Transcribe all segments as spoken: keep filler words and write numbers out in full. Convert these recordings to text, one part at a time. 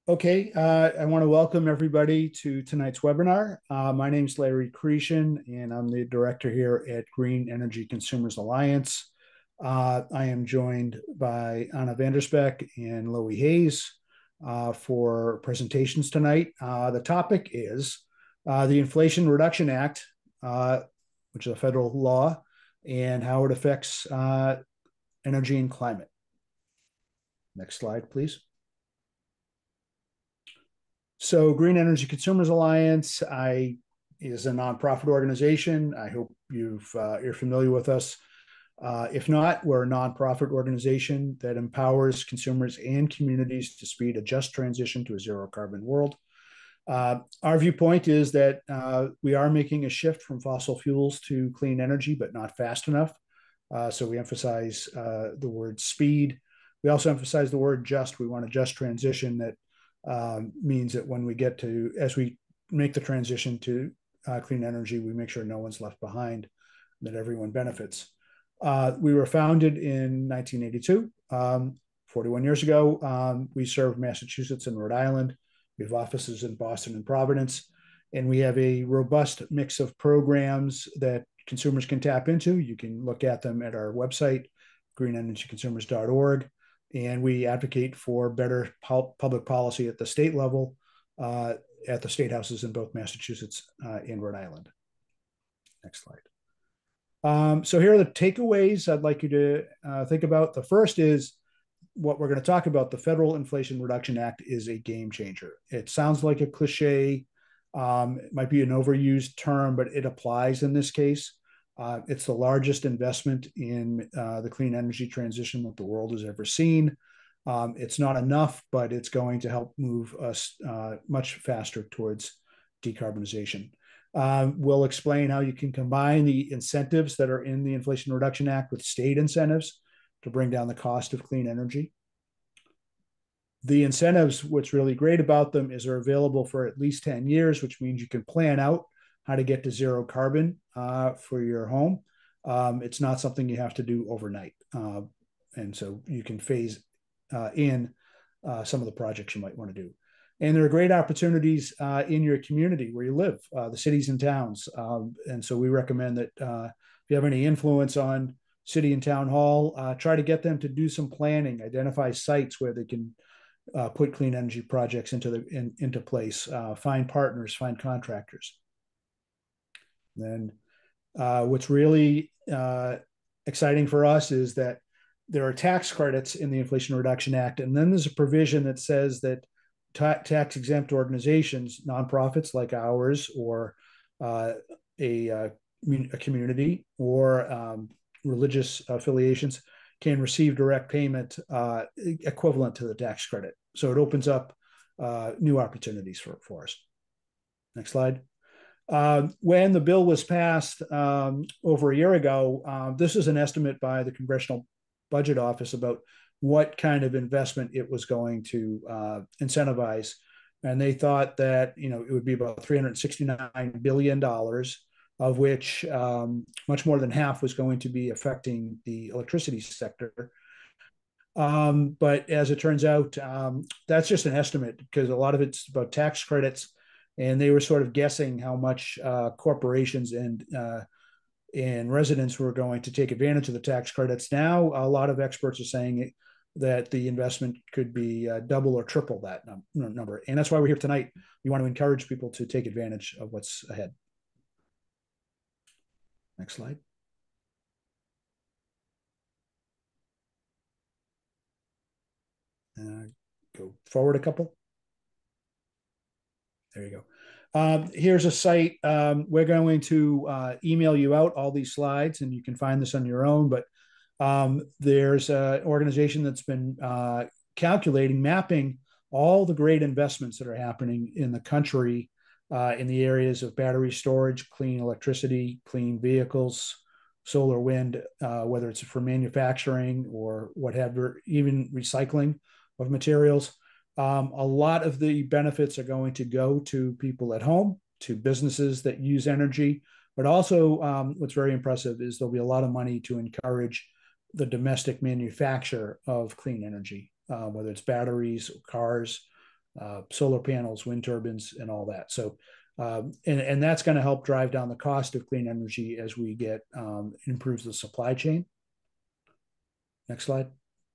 Okay, uh, I want to welcome everybody to tonight's webinar. Uh, my name is Larry Cretion, and I'm the director here at Green Energy Consumers Alliance. Uh, I am joined by Anna Vandersbeck and Loie Hayes uh, for presentations tonight. Uh, the topic is uh, the Inflation Reduction Act, uh, which is a federal law, and how it affects uh, energy and climate. Next slide, please. So Green Energy Consumers Alliance I, is a nonprofit organization. I hope you've, uh, you're familiar with us. Uh, if not, we're a nonprofit organization that empowers consumers and communities to speed a just transition to a zero carbon world. Uh, our viewpoint is that uh, we are making a shift from fossil fuels to clean energy, but not fast enough. Uh, so we emphasize uh, the word speed. We also emphasize the word just. We want a just transition that um, means that when we get to, as we make the transition to uh, clean energy, we make sure no one's left behind, that everyone benefits. Uh, we were founded in nineteen eighty-two, um, forty-one years ago. Um, we serve Massachusetts and Rhode Island. We have offices in Boston and Providence, and we have a robust mix of programs that consumers can tap into. You can look at them at our website, green energy consumers dot org. And we advocate for better public policy at the state level, uh, at the state houses in both Massachusetts uh, and Rhode Island. Next slide. Um, so here are the takeaways I'd like you to uh, think about. The first is what we're going to talk about. The Federal Inflation Reduction Act is a game changer. It sounds like a cliche. Um, it might be an overused term, but it applies in this case. Uh, it's the largest investment in uh, the clean energy transition that the world has ever seen. Um, it's not enough, but it's going to help move us uh, much faster towards decarbonization. Uh, we'll explain how you can combine the incentives that are in the Inflation Reduction Act with state incentives to bring down the cost of clean energy. The incentives, what's really great about them is they're available for at least ten years, which means you can plan out how to get to zero carbon uh, for your home. Um, it's not something you have to do overnight. Uh, and so you can phase uh, in uh, some of the projects you might want to do. And there are great opportunities uh, in your community where you live, uh, the cities and towns. Um, and so we recommend that uh, if you have any influence on city and town hall, uh, try to get them to do some planning, identify sites where they can uh, put clean energy projects into the in, into place, uh, find partners, find contractors. Then uh, what's really uh, exciting for us is that there are tax credits in the Inflation Reduction Act, and then there's a provision that says that ta- tax exempt organizations, nonprofits like ours, or uh, a, uh, a community, or um, religious affiliations can receive direct payment uh, equivalent to the tax credit. So it opens up uh, new opportunities for, for us. Next slide. Uh, when the bill was passed um, over a year ago, uh, this is an estimate by the Congressional Budget Office about what kind of investment it was going to uh, incentivize. And they thought that, you know, it would be about three hundred sixty-nine billion dollars, of which um, much more than half was going to be affecting the electricity sector. Um, but as it turns out, um, that's just an estimate because a lot of it's about tax credits, and they were sort of guessing how much uh, corporations and uh, and residents were going to take advantage of the tax credits. Now, a lot of experts are saying that the investment could be uh, double or triple that num- number, and that's why we're here tonight. We want to encourage people to take advantage of what's ahead. Next slide. Uh, go forward a couple. There you go. Um, here's a site. Um, we're going to uh, email you out all these slides, and you can find this on your own. But um, there's an organization that's been uh, calculating, mapping all the great investments that are happening in the country uh, in the areas of battery storage, clean electricity, clean vehicles, solar, wind, uh, whether it's for manufacturing or whatever, even recycling of materials. Um, a lot of the benefits are going to go to people at home, to businesses that use energy, but also um, what's very impressive is there'll be a lot of money to encourage the domestic manufacture of clean energy, uh, whether it's batteries, cars, uh, solar panels, wind turbines, and all that. So, um, and, and that's going to help drive down the cost of clean energy as we get um, improves the supply chain. Next slide.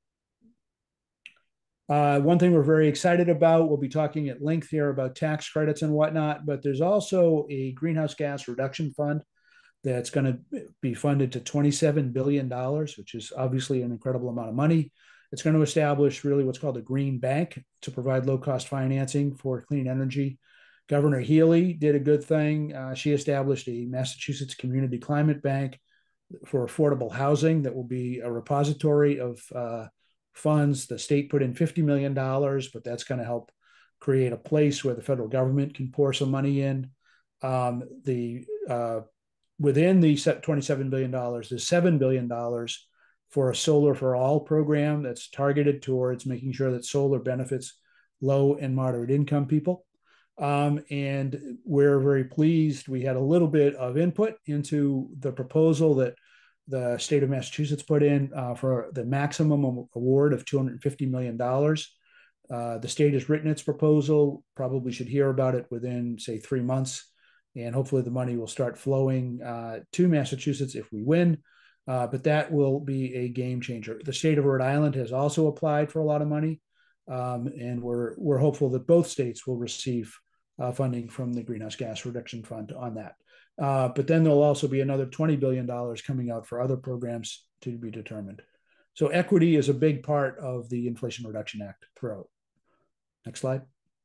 Uh, one thing we're very excited about, we'll be talking at length here about tax credits and whatnot, but there's also a greenhouse gas reduction fund that's going to be funded to twenty-seven billion dollars, which is obviously an incredible amount of money. It's going to establish really what's called a green bank to provide low-cost financing for clean energy. Governor Healy did a good thing. Uh, she established a Massachusetts Community Climate Bank for affordable housing that will be a repository of uh, funds. The state put in fifty million dollars, but that's going to help create a place where the federal government can pour some money in. Um, the uh, within the twenty-seven billion dollars, there's seven billion dollars for a Solar for All program that's targeted towards making sure that solar benefits low and moderate income people. Um, and we're very pleased. We had a little bit of input into the proposal that the state of Massachusetts put in uh, for the maximum award of two hundred fifty million dollars. Uh, the state has written its proposal, probably should hear about it within, say, three months. And hopefully the money will start flowing uh, to Massachusetts if we win. Uh, but that will be a game changer. The state of Rhode Island has also applied for a lot of money. Um, and we're, we're hopeful that both states will receive uh, funding from the Greenhouse Gas Reduction Fund on that. Uh, but then there'll also be another twenty billion dollars coming out for other programs to be determined. So equity is a big part of the Inflation Reduction Act throughout. Next slide.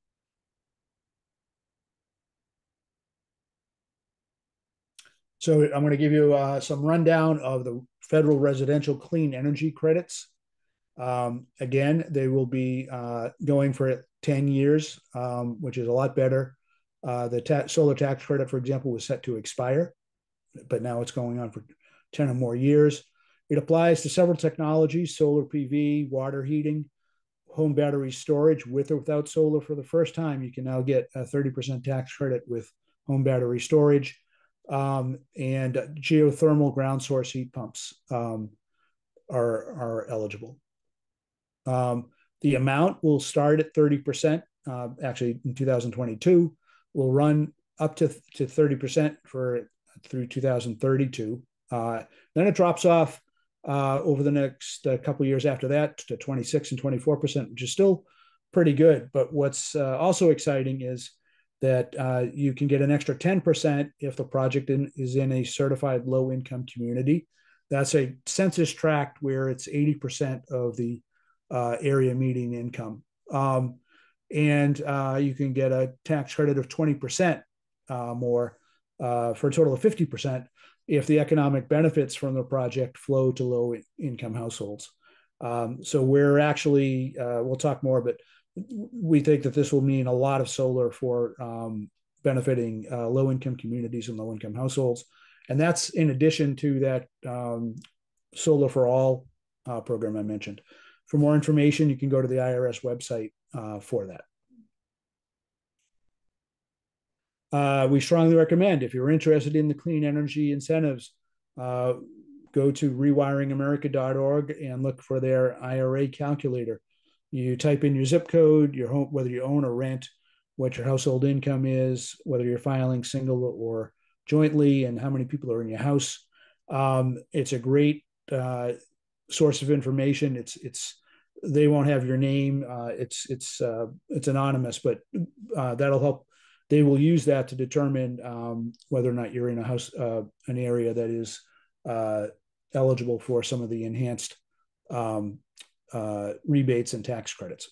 So I'm going to give you uh, some rundown of the federal residential clean energy credits. Um, again, they will be uh, going for ten years, um, which is a lot better. Uh, the ta- solar tax credit, for example, was set to expire, but now it's going on for ten or more years. It applies to several technologies: solar P V, water heating, home battery storage with or without solar. For the first time, you can now get a thirty percent tax credit with home battery storage. Um, and geothermal ground source heat pumps um, are, are eligible. Um, the amount will start at thirty percent. Uh, actually, in two thousand twenty-two, will run up to, to thirty percent for through two thousand thirty-two. Uh, then it drops off uh, over the next uh, couple of years after that to twenty-six and twenty-four percent, which is still pretty good. But what's uh, also exciting is that uh, you can get an extra ten percent if the project in, is in a certified low-income community. That's a census tract where it's eighty percent of the uh, area median income. Um, and uh, you can get a tax credit of twenty percent uh, more uh, for a total of fifty percent if the economic benefits from the project flow to low-income households. Um, so we're actually, uh, we'll talk more, but we think that this will mean a lot of solar for um, benefiting uh, low-income communities and low-income households. And that's in addition to that um, Solar for All uh, program I mentioned. For more information, you can go to the I R S website uh, for that. Uh, we strongly recommend, if you're interested in the clean energy incentives, uh, go to rewiring america dot org and look for their I R A calculator. You type in your zip code, your home, whether you own or rent, what your household income is, whether you're filing single or jointly, and how many people are in your house. Um, it's a great uh, source of information. It's it's they won't have your name. Uh, it's it's uh, it's anonymous, but uh, that'll help. They will use that to determine um, whether or not you're in a house, uh, an area that is uh, eligible for some of the enhanced um, uh, rebates and tax credits.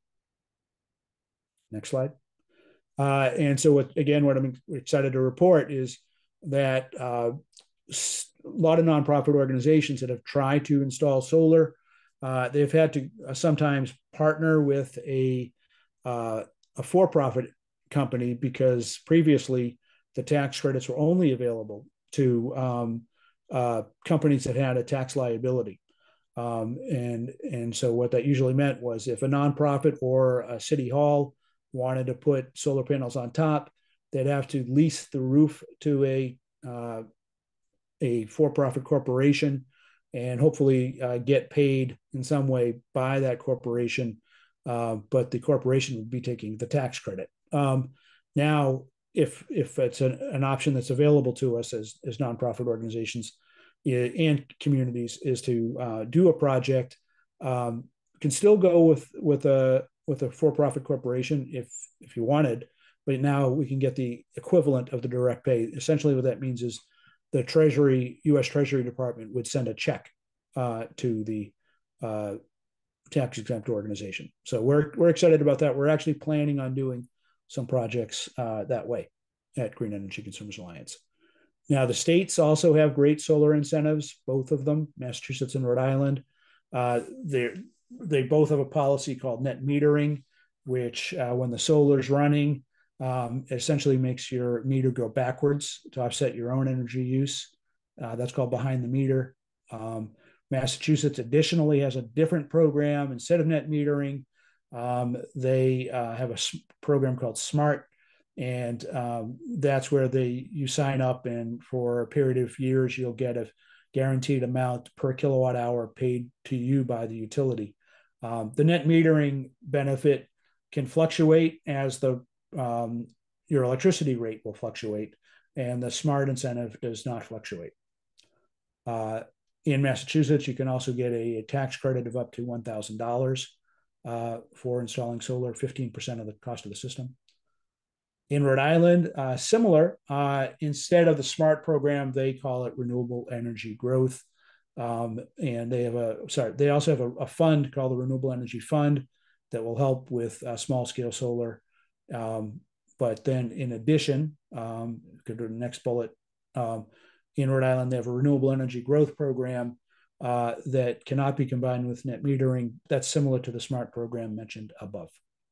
Next slide. Uh, and so, what, again, what I'm excited to report is that uh, a lot of nonprofit organizations that have tried to install solar, uh, they've had to uh, sometimes partner with a uh, a for-profit company because previously the tax credits were only available to um, uh, companies that had a tax liability. Um, and, and so what that usually meant was if a nonprofit or a city hall wanted to put solar panels on top, they'd have to lease the roof to a, uh, a for-profit corporation and hopefully uh, get paid in some way by that corporation uh, but the corporation would be taking the tax credit. Um, now, if if it's an, an option that's available to us as as nonprofit organizations and communities, is to uh, do a project, um, can still go with with a with a for-profit corporation if if you wanted, but now we can get the equivalent of the direct pay. Essentially, what that means is the Treasury, U S Treasury Department would send a check uh, to the uh, tax exempt organization. So we're we're excited about that. We're actually planning on doing some projects uh, that way at Green Energy Consumers Alliance. Now, the states also have great solar incentives, both of them, Massachusetts and Rhode Island. Uh, they they both have a policy called net metering, which uh, when the solar is running, um, essentially makes your meter go backwards to offset your own energy use. Uh, that's called behind the meter. Um, Massachusetts additionally has a different program. Instead of net metering, um, they uh, have a program called SMART, and um, that's where they you sign up, and for a period of years you'll get a guaranteed amount per kilowatt hour paid to you by the utility. Um, the net metering benefit can fluctuate as the um, your electricity rate will fluctuate, and the SMART incentive does not fluctuate. Uh, in Massachusetts, you can also get a, a tax credit of up to one thousand dollars uh, for installing solar, fifteen percent of the cost of the system. In Rhode Island, uh, similar, uh, instead of the SMART program, they call it Renewable Energy Growth. Um, and they have a, sorry, they also have a, a fund called the Renewable Energy Fund that will help with uh, small scale solar. Um, but then in addition, um, go to the next bullet, um, in Rhode Island, they have a renewable energy growth program uh, that cannot be combined with net metering. That's similar to the SMART program mentioned above.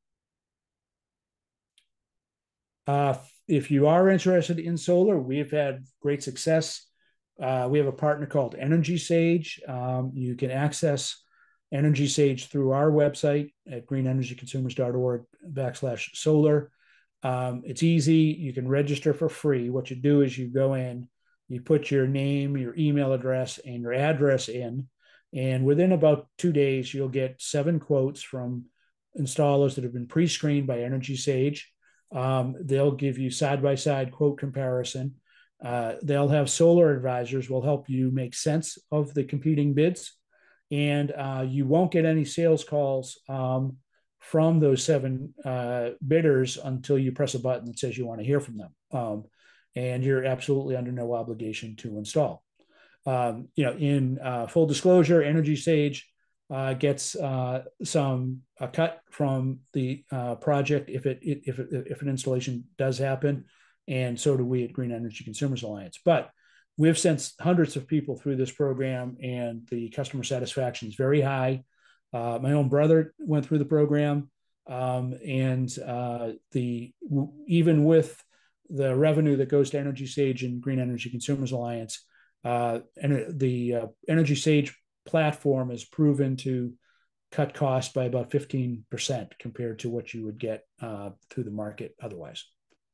Uh, if you are interested in solar, we've had great success. Uh, we have a partner called Energy Sage. Um, you can access Energy Sage through our website at greenenergyconsumers.org backslash solar. Um, it's easy. You can register for free. What you do is you go in, you put your name, your email address, and your address in, and within about two days, you'll get seven quotes from installers that have been pre-screened by Energy Sage. Um, they'll give you side-by-side quote comparison. Uh, they'll have solar advisors will help you make sense of the competing bids, and uh, you won't get any sales calls um, from those seven uh, bidders until you press a button that says you want to hear from them. Um, and you're absolutely under no obligation to install. Um, you know, in uh, full disclosure, Energy Sage uh, gets uh, some a cut from the uh, project if it if it, if an installation does happen, and so do we at Green Energy Consumers Alliance. But we've sent hundreds of people through this program, and the customer satisfaction is very high. Uh, my own brother went through the program, um, and uh, the even with the revenue that goes to Energy Sage and Green Energy Consumers Alliance, uh, and the uh, Energy Sage platform is proven to cut costs by about fifteen percent compared to what you would get uh, through the market otherwise.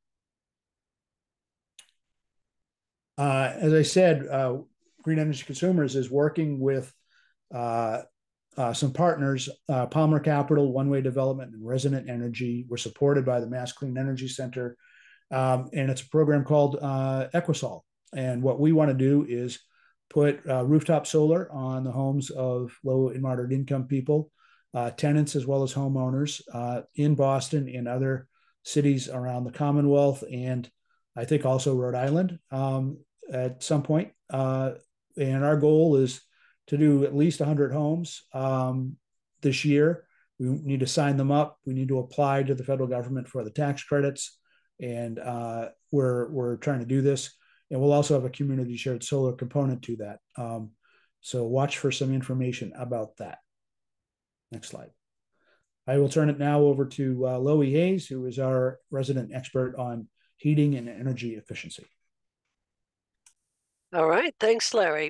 Uh, as I said, uh, Green Energy Consumers is working with uh, uh, some partners, uh, Palmer Capital, One Way Development, and Resonant Energy. We're supported by the Mass Clean Energy Center. Um, and it's a program called uh, Equisol. And what we want to do is put uh, rooftop solar on the homes of low and moderate income people, uh, tenants as well as homeowners uh, in Boston and other cities around the Commonwealth, and I think also Rhode Island um, at some point. Uh, and our goal is to do at least one hundred homes um, this year. We need to sign them up. We need to apply to the federal government for the tax credits. And uh, we're we're trying to do this, and we'll also have a community shared solar component to that. Um, so watch for some information about that. Next slide. I will turn it now over to uh, Loie Hayes, who is our resident expert on heating and energy efficiency. All right, thanks, Larry.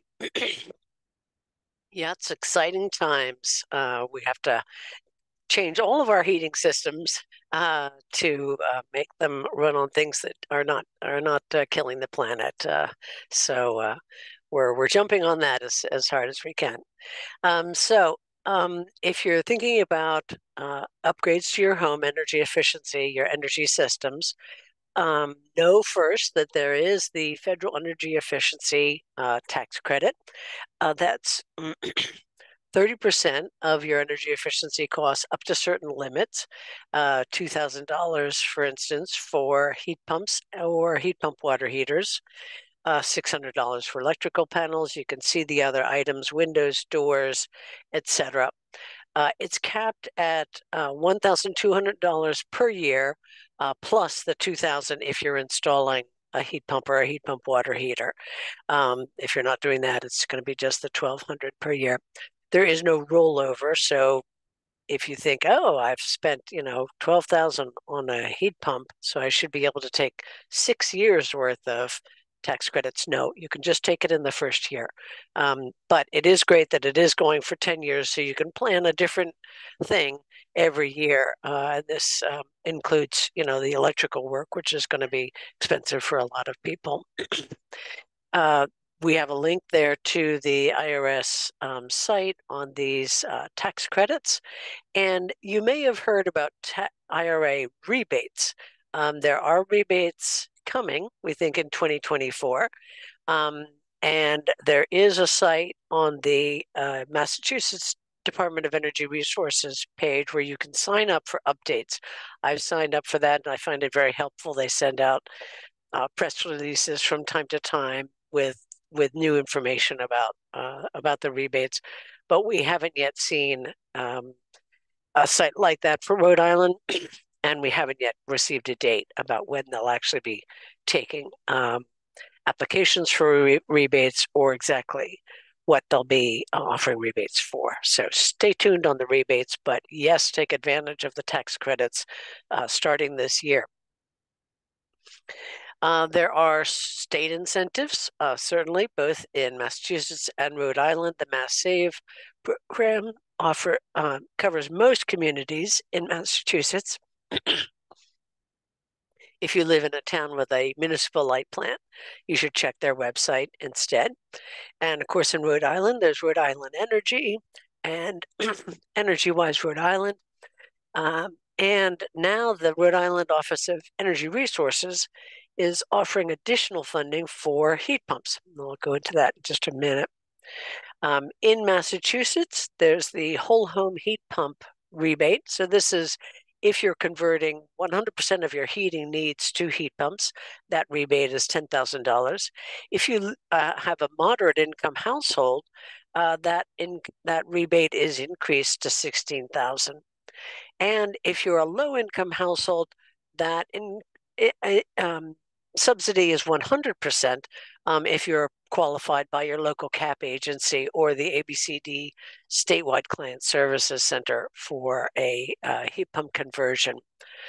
Yeah, it's exciting times. Uh, we have to change all of our heating systems uh, to uh, make them run on things that are not are not uh, killing the planet. Uh, so uh, we're we're jumping on that as as hard as we can. Um, so Um, if you're thinking about uh, upgrades to your home energy efficiency, your energy systems, um, know first that there is the federal energy efficiency uh, tax credit. Uh, that's thirty percent of your energy efficiency costs up to certain limits. Uh, two thousand dollars, for instance, for heat pumps or heat pump water heaters. Uh, six hundred dollars for electrical panels. You can see the other items, windows, doors, et cetera. Uh, it's capped at uh, one thousand two hundred dollars per year, uh, plus the two thousand dollars if you're installing a heat pump or a heat pump water heater. Um, if you're not doing that, it's going to be just the twelve hundred dollars per year. There is no rollover, so if you think, oh, I've spent, you know, twelve thousand dollars on a heat pump, so I should be able to take six years worth of tax credits. No, you can just take it in the first year. Um, but it is great that it is going for ten years, so you can plan a different thing every year. Uh, this um, includes, you know, the electrical work, which is going to be expensive for a lot of people. uh, we have a link there to the I R S um, site on these uh, tax credits. And you may have heard about I R A rebates. Um, there are rebates coming, we think, in twenty twenty-four. Um, and there is a site on the uh, Massachusetts Department of Energy Resources page where you can sign up for updates. I've signed up for that, and I find it very helpful. They send out uh, press releases from time to time with with new information about uh, about the rebates, but we haven't yet seen um, a site like that for Rhode Island, and we haven't yet received a date about when they'll actually be taking um, applications for re rebates or exactly what they'll be offering rebates for. So stay tuned on the rebates, but yes, take advantage of the tax credits uh, starting this year. Uh, there are state incentives, uh, certainly, both in Massachusetts and Rhode Island. The Mass Save program offer uh, covers most communities in Massachusetts. If you live in a town with a municipal light plant, you should check their website instead. And of course, in Rhode Island, there's Rhode Island Energy and Energy Wise Rhode Island. Um, and now the Rhode Island Office of Energy Resources is offering additional funding for heat pumps. I'll go into that in just a minute. Um, in Massachusetts, there's the whole home heat pump rebate. So this is if you're converting one hundred percent of your heating needs to heat pumps, that rebate is ten thousand dollars. If you uh, have a moderate income household, uh, that, in, that rebate is increased to sixteen thousand dollars. And if you're a low-income household, that in, it, um, subsidy is one hundred percent um, if you're qualified by your local C A P agency or the A B C D Statewide Client Services Center for a uh, heat pump conversion.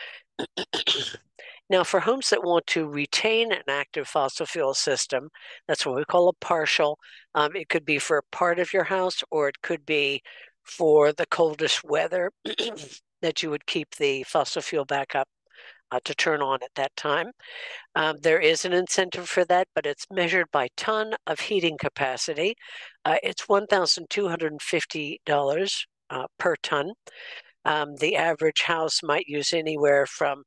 Now, for homes that want to retain an active fossil fuel system, that's what we call a partial. Um, it could be for part of your house, or it could be for the coldest weather that you would keep the fossil fuel back up uh, to turn on at that time. Um, there is an incentive for that, but it's measured by ton of heating capacity. Uh, it's one thousand two hundred fifty dollars uh, per ton. Um, the average house might use anywhere from,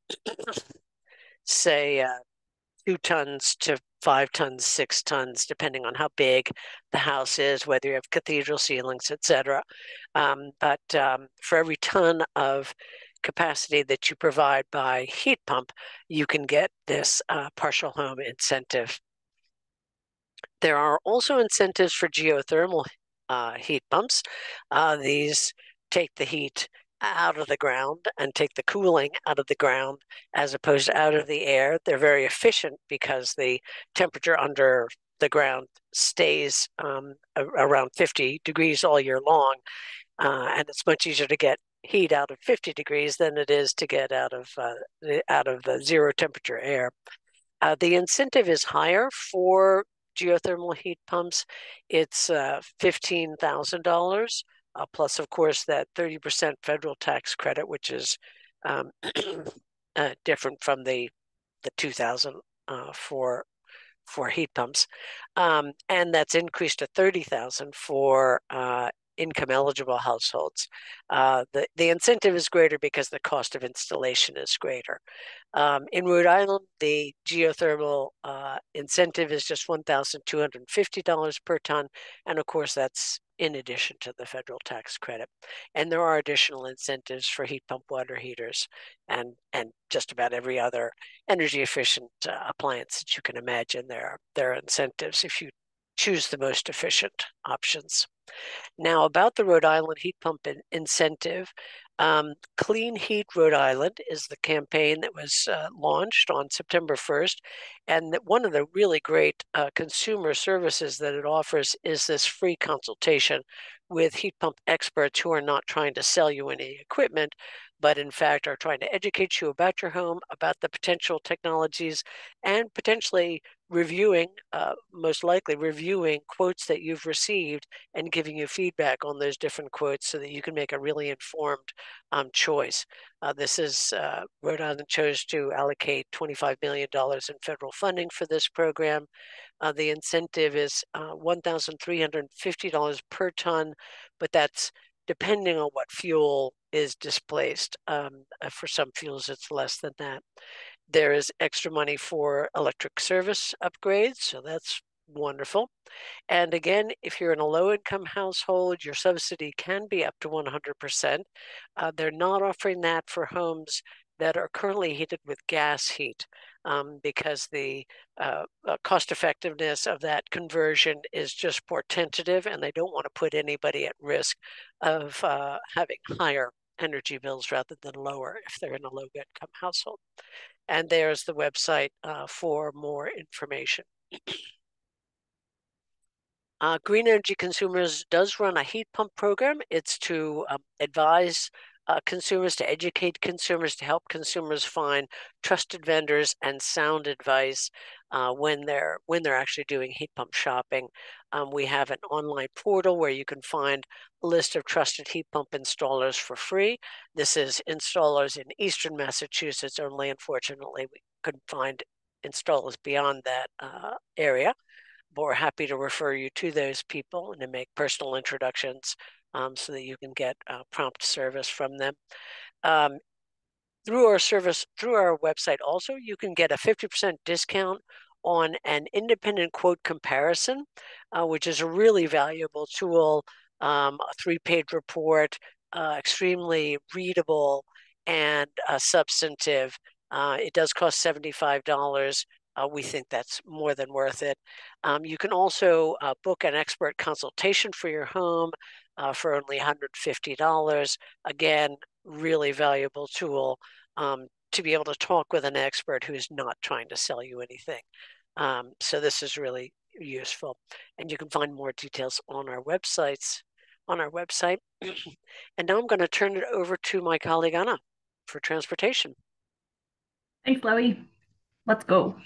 say, uh, two tons to five tons, six tons, depending on how big the house is, whether you have cathedral ceilings, et cetera. Um, but um, for every ton of capacity that you provide by heat pump, you can get this uh, partial home incentive. There are also incentives for geothermal uh, heat pumps. Uh, these take the heat out of the ground and take the cooling out of the ground as opposed to out of the air. They're very efficient because the temperature under the ground stays um, around fifty degrees all year long, uh, and it's much easier to get heat out of fifty degrees than it is to get out of uh, out of the zero temperature air. Uh, the incentive is higher for geothermal heat pumps. It's uh, fifteen thousand dollars. Uh, plus, of course, that thirty percent federal tax credit, which is um, uh, different from the the two thousand uh, for for heat pumps, um, and that's increased to thirty thousand for uh, income eligible households. Uh, the, the incentive is greater because the cost of installation is greater. Um, in Rhode Island, the geothermal uh, incentive is just one thousand two hundred fifty dollars per ton. And of course, that's in addition to the federal tax credit. And there are additional incentives for heat pump water heaters and, and just about every other energy efficient uh, appliance that you can imagine. There are, there are incentives if you choose the most efficient options. Now, about the Rhode Island heat pump in incentive, um, Clean Heat Rhode Island is the campaign that was uh, launched on September first. And that one of the really great uh, consumer services that it offers is this free consultation with heat pump experts who are not trying to sell you any equipment, but in fact are trying to educate you about your home, about the potential technologies, and potentially reviewing, uh, most likely reviewing quotes that you've received and giving you feedback on those different quotes so that you can make a really informed um, choice. Uh, this is, uh, Rhode Island chose to allocate twenty-five million dollars in federal funding for this program. Uh, the incentive is uh, one thousand three hundred fifty dollars per ton, but that's depending on what fuel is displaced. Um, for some fuels, it's less than that. There is extra money for electric service upgrades, so that's wonderful. And again, if you're in a low-income household, your subsidy can be up to one hundred percent. Uh, they're not offering that for homes that are currently heated with gas heat um, because the uh, uh, cost effectiveness of that conversion is just more tentative, and they don't want to put anybody at risk of uh, having higher energy bills rather than lower if they're in a low-income household. And there's the website uh, for more information. Uh, Green Energy Consumers does run a heat pump program. It's to um, advise uh, consumers, to educate consumers, to help consumers find trusted vendors and sound advice uh, when they're when they're actually doing heat pump shopping. Um, we have an online portal where you can find a list of trusted heat pump installers for free. This is installers in Eastern Massachusetts only. Unfortunately, we couldn't find installers beyond that uh, area. But we're happy to refer you to those people and to make personal introductions um, so that you can get uh, prompt service from them. Um, through our service, through our website also, you can get a fifty percent discount on an independent quote comparison, uh, which is a really valuable tool, um, a three-page report, uh, extremely readable and uh, substantive. Uh, it does cost seventy-five dollars. Uh, we think that's more than worth it. Um, you can also uh, book an expert consultation for your home uh, for only one hundred fifty dollars. Again, really valuable tool um, to be able to talk with an expert who's not trying to sell you anything. Um, so this is really useful. And you can find more details on our websites, on our website. And now I'm going to turn it over to my colleague Anna for transportation. Thanks, Loie. Let's go.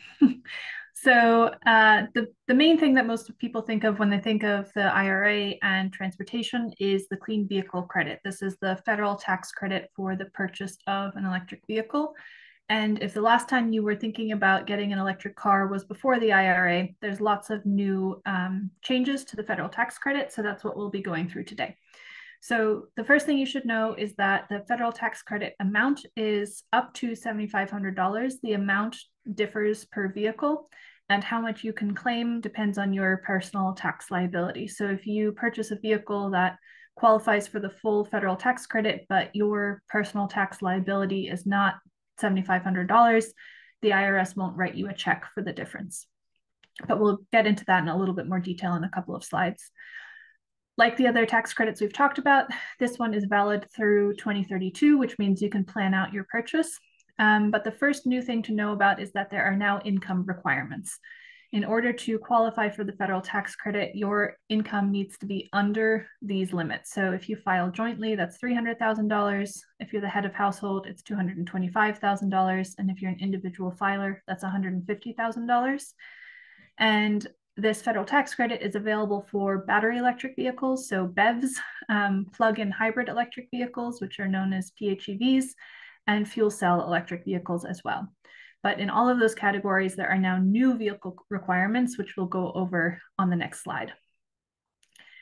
So uh, the, the main thing that most people think of when they think of the I R A and transportation is the Clean Vehicle Credit. This is the federal tax credit for the purchase of an electric vehicle. And if the last time you were thinking about getting an electric car was before the I R A, there's lots of new um, changes to the federal tax credit. So that's what we'll be going through today. So the first thing you should know is that the federal tax credit amount is up to seven thousand five hundred dollars. The amount differs per vehicle, and how much you can claim depends on your personal tax liability. So if you purchase a vehicle that qualifies for the full federal tax credit, but your personal tax liability is not seven thousand five hundred dollars, the I R S won't write you a check for the difference. But we'll get into that in a little bit more detail in a couple of slides. Like the other tax credits we've talked about, this one is valid through twenty thirty-two, which means you can plan out your purchase. Um, but the first new thing to know about is that there are now income requirements. In order to qualify for the federal tax credit, your income needs to be under these limits. So if you file jointly, that's three hundred thousand dollars. If you're the head of household, it's two hundred twenty-five thousand dollars. And if you're an individual filer, that's one hundred fifty thousand dollars. And this federal tax credit is available for battery electric vehicles, so B E Vs, um, plug-in hybrid electric vehicles, which are known as P H E Vs, and fuel cell electric vehicles as well. But in all of those categories, there are now new vehicle requirements, which we'll go over on the next slide.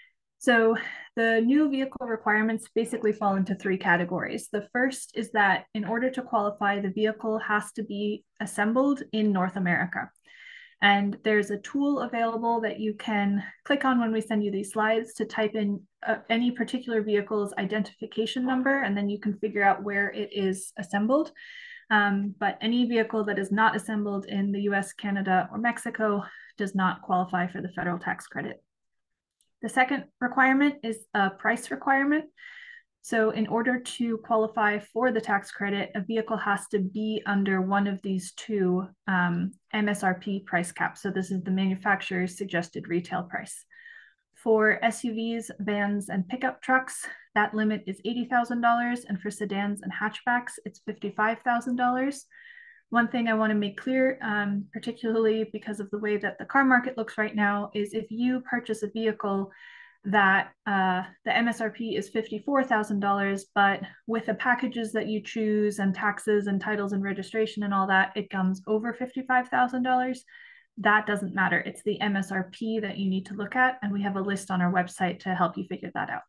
So the new vehicle requirements basically fall into three categories. The first is that in order to qualify, the vehicle has to be assembled in North America. And there's a tool available that you can click on when we send you these slides to type in uh, any particular vehicle's identification number, and then you can figure out where it is assembled. Um, but any vehicle that is not assembled in the U S, Canada, or Mexico does not qualify for the federal tax credit. The second requirement is a price requirement. So in order to qualify for the tax credit, a vehicle has to be under one of these two um, M S R P price caps. So this is the manufacturer's suggested retail price. For S U Vs, vans, and pickup trucks, that limit is eighty thousand dollars, and for sedans and hatchbacks, it's fifty-five thousand dollars. One thing I want to make clear, um, particularly because of the way that the car market looks right now, is if you purchase a vehicle that uh, the M S R P is fifty-four thousand dollars, but with the packages that you choose and taxes and titles and registration and all that, it comes over fifty-five thousand dollars. That doesn't matter. It's the M S R P that you need to look at, and we have a list on our website to help you figure that out.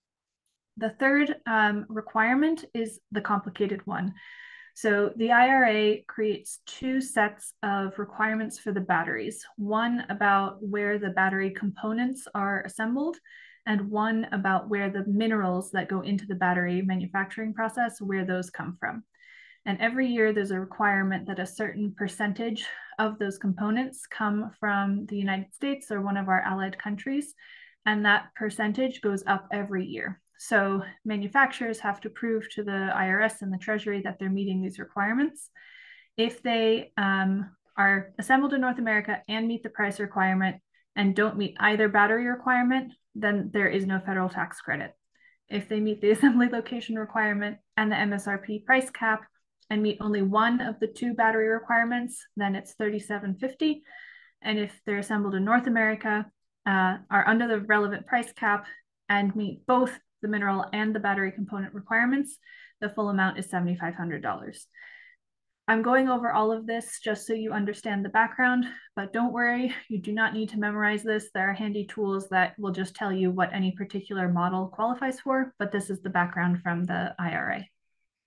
The third um, requirement is the complicated one. So the I R A creates two sets of requirements for the batteries, one about where the battery components are assembled, and one about where the minerals that go into the battery manufacturing process, where those come from. And every year there's a requirement that a certain percentage of those components come from the United States or one of our allied countries, and that percentage goes up every year. So manufacturers have to prove to the I R S and the Treasury that they're meeting these requirements. If they um, are assembled in North America and meet the price requirement and don't meet either battery requirement, then there is no federal tax credit. If they meet the assembly location requirement and the M S R P price cap and meet only one of the two battery requirements, then it's thirty-seven fifty. And if they're assembled in North America, uh, are under the relevant price cap and meet both the mineral and the battery component requirements, the full amount is seven thousand five hundred dollars. I'm going over all of this just so you understand the background, but don't worry, you do not need to memorize this. There are handy tools that will just tell you what any particular model qualifies for, but this is the background from the I R A.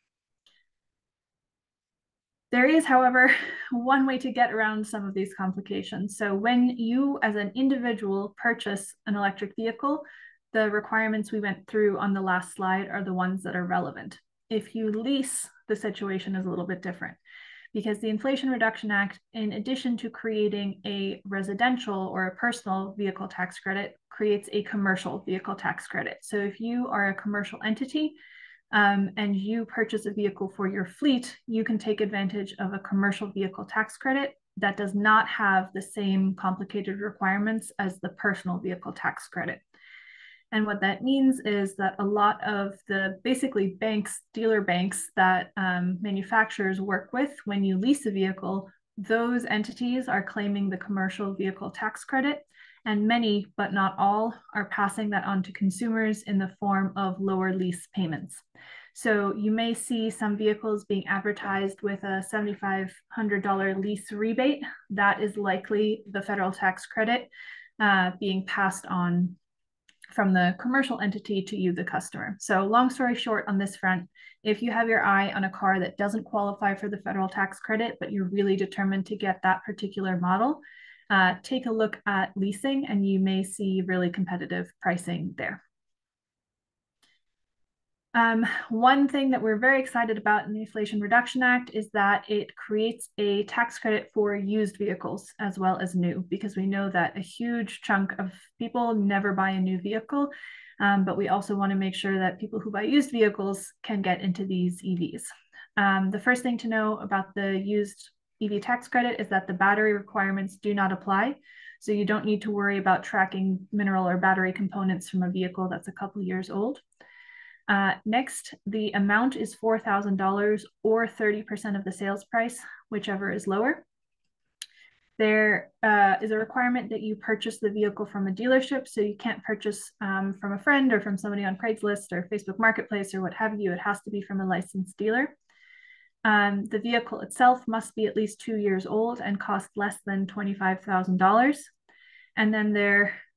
There is, however, one way to get around some of these complications. So when you as an individual purchase an electric vehicle, the requirements we went through on the last slide are the ones that are relevant. If you lease, the situation is a little bit different because the Inflation Reduction Act, in addition to creating a residential or a personal vehicle tax credit, creates a commercial vehicle tax credit. So if you are a commercial entity um, and you purchase a vehicle for your fleet, you can take advantage of a commercial vehicle tax credit that does not have the same complicated requirements as the personal vehicle tax credit. And what that means is that a lot of the basically banks, dealer banks that um, manufacturers work with when you lease a vehicle, those entities are claiming the commercial vehicle tax credit. And many, but not all, are passing that on to consumers in the form of lower lease payments. So you may see some vehicles being advertised with a seven thousand five hundred dollars lease rebate. That is likely the federal tax credit uh, being passed on from the commercial entity to you, the customer. So long story short on this front, if you have your eye on a car that doesn't qualify for the federal tax credit, but you're really determined to get that particular model, uh, take a look at leasing and you may see really competitive pricing there. Um, one thing that we're very excited about in the Inflation Reduction Act is that it creates a tax credit for used vehicles as well as new, because we know that a huge chunk of people never buy a new vehicle, um, but we also want to make sure that people who buy used vehicles can get into these E Vs. Um, the first thing to know about the used E V tax credit is that the battery requirements do not apply. So you don't need to worry about tracking mineral or battery components from a vehicle that's a couple years old. Uh, next, the amount is four thousand dollars or thirty percent of the sales price, whichever is lower. There uh, is a requirement that you purchase the vehicle from a dealership, so you can't purchase um, from a friend or from somebody on Craigslist or Facebook Marketplace or what have you. It has to be from a licensed dealer. Um, the vehicle itself must be at least two years old and cost less than twenty-five thousand dollars. And then there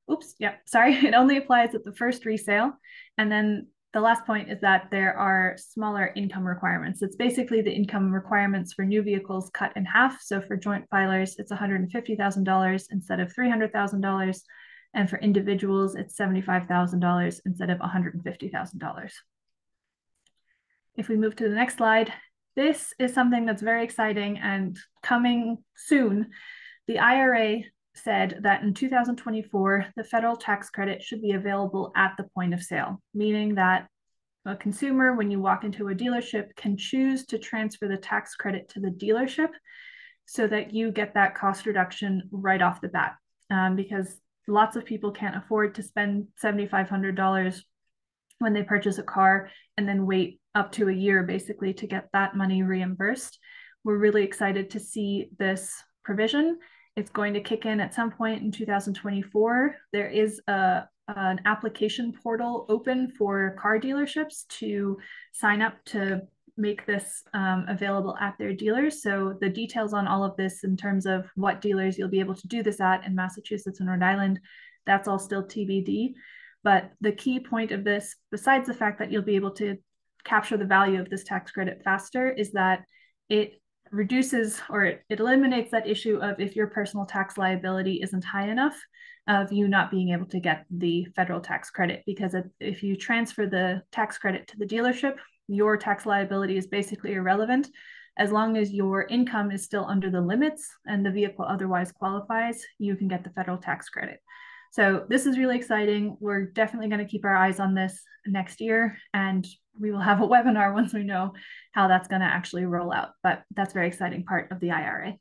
oops, yeah, sorry, it only applies at the first resale. And then the last point is that there are smaller income requirements. It's basically the income requirements for new vehicles cut in half. So for joint filers, it's one hundred fifty thousand dollars instead of three hundred thousand dollars. And for individuals, it's seventy-five thousand dollars instead of one hundred fifty thousand dollars. If we move to the next slide, this is something that's very exciting and coming soon. The I R A said that in two thousand twenty-four, the federal tax credit should be available at the point of sale, meaning that a consumer, when you walk into a dealership, can choose to transfer the tax credit to the dealership so that you get that cost reduction right off the bat. Um, because lots of people can't afford to spend seven thousand five hundred dollars when they purchase a car and then wait up to a year basically to get that money reimbursed. We're really excited to see this provision. It's going to kick in at some point in two thousand twenty-four. There is a, an application portal open for car dealerships to sign up to make this um, available at their dealers. So the details on all of this in terms of what dealers you'll be able to do this at in Massachusetts and Rhode Island, that's all still T B D. But the key point of this, besides the fact that you'll be able to capture the value of this tax credit faster, is that it reduces or it, it eliminates that issue of if your personal tax liability isn't high enough, of you not being able to get the federal tax credit. Because if you transfer the tax credit to the dealership, your tax liability is basically irrelevant. As long as your income is still under the limits and the vehicle otherwise qualifies, you can get the federal tax credit. So this is really exciting. We're definitely going to keep our eyes on this next year, and we will have a webinar once we know how that's going to actually roll out. But that's a very exciting part of the I R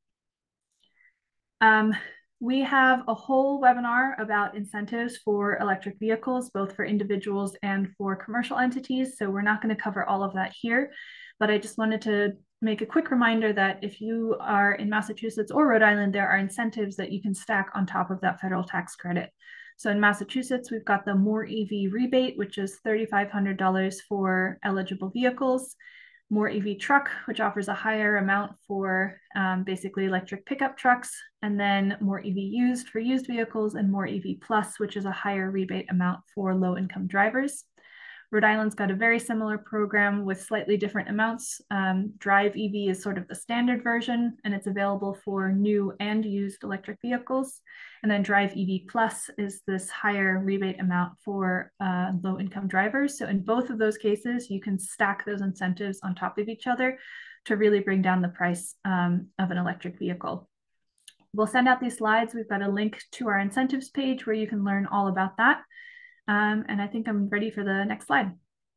A. Um, we have a whole webinar about incentives for electric vehicles, both for individuals and for commercial entities. So we're not going to cover all of that here, but I just wanted to make a quick reminder that if you are in Massachusetts or Rhode Island, there are incentives that you can stack on top of that federal tax credit. So in Massachusetts, we've got the More E V rebate, which is three thousand five hundred dollars for eligible vehicles. More E V truck, which offers a higher amount for um, basically electric pickup trucks. And then More E V used for used vehicles, and More E V plus, which is a higher rebate amount for low income drivers. Rhode Island's got a very similar program with slightly different amounts. Um, Drive E V is sort of the standard version, and it's available for new and used electric vehicles. And then Drive E V Plus is this higher rebate amount for uh, low-income drivers. So in both of those cases, you can stack those incentives on top of each other to really bring down the price um, of an electric vehicle. We'll send out these slides. We've got a link to our incentives page where you can learn all about that. Um, and I think I'm ready for the next slide.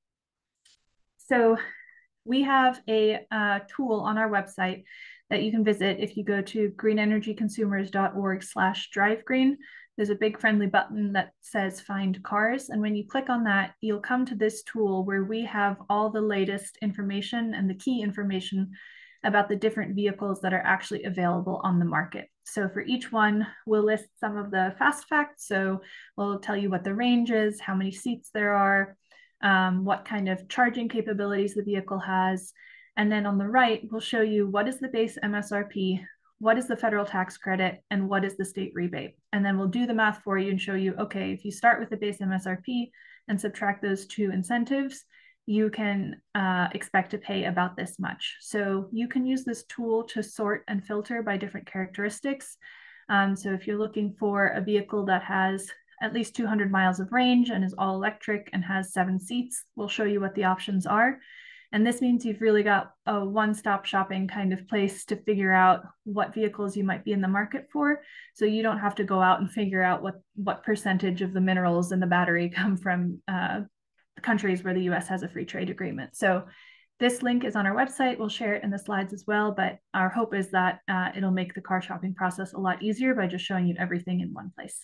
So we have a uh, tool on our website that you can visit if you go to green energy consumers dot org slash drive green. There's a big friendly button that says find cars. And when you click on that, you'll come to this tool where we have all the latest information and the key information about the different vehicles that are actually available on the market. So for each one, we'll list some of the fast facts. So we'll tell you what the range is, how many seats there are, um, what kind of charging capabilities the vehicle has. And then on the right, we'll show you what is the base M S R P, what is the federal tax credit, and what is the state rebate. And then we'll do the math for you and show you, okay, if you start with the base M S R P and subtract those two incentives, you can uh, expect to pay about this much. So you can use this tool to sort and filter by different characteristics. Um, so if you're looking for a vehicle that has at least two hundred miles of range and is all electric and has seven seats, we'll show you what the options are. And this means you've really got a one-stop shopping kind of place to figure out what vehicles you might be in the market for. So you don't have to go out and figure out what, what percentage of the minerals in the battery come from uh, countries where the U S has a free trade agreement. So this link is on our website. We'll share it in the slides as well, but our hope is that uh, it'll make the car shopping process a lot easier by just showing you everything in one place.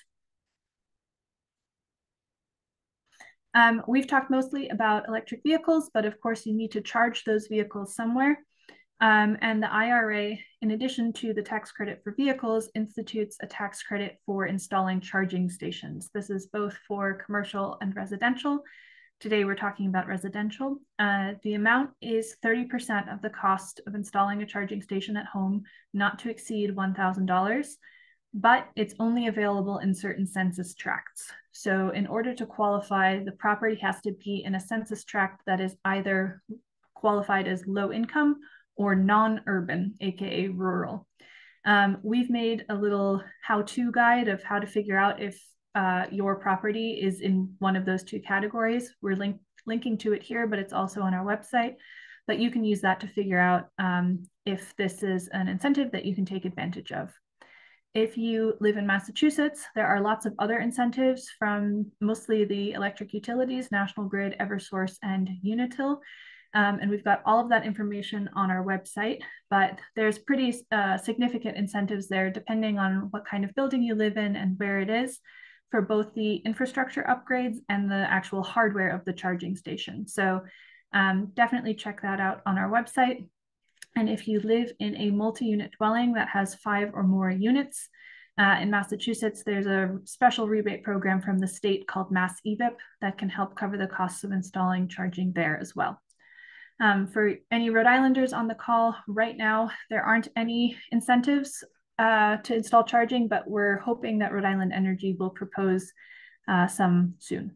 Um, we've talked mostly about electric vehicles, but of course you need to charge those vehicles somewhere. Um, and the I R A, in addition to the tax credit for vehicles, institutes a tax credit for installing charging stations. This is both for commercial and residential. Today, we're talking about residential. Uh, the amount is thirty percent of the cost of installing a charging station at home, not to exceed one thousand dollars. but it's only available in certain census tracts. So in order to qualify, the property has to be in a census tract that is either qualified as low income or non-urban, aka rural. Um, we've made a little how-to guide of how to figure out if uh, your property is in one of those two categories. We're link linking to it here, but it's also on our website. But you can use that to figure out um, if this is an incentive that you can take advantage of. If you live in Massachusetts, there are lots of other incentives from mostly the electric utilities, National Grid, Eversource, and Unitil. Um, and we've got all of that information on our website, but there's pretty uh, significant incentives there depending on what kind of building you live in and where it is for both the infrastructure upgrades and the actual hardware of the charging station. So um, definitely check that out on our website. And if you live in a multi-unit dwelling that has five or more units, uh, in Massachusetts, there's a special rebate program from the state called Mass E V I P that can help cover the costs of installing charging there as well. Um, for any Rhode Islanders on the call right now, there aren't any incentives uh, to install charging, but we're hoping that Rhode Island Energy will propose uh, some soon.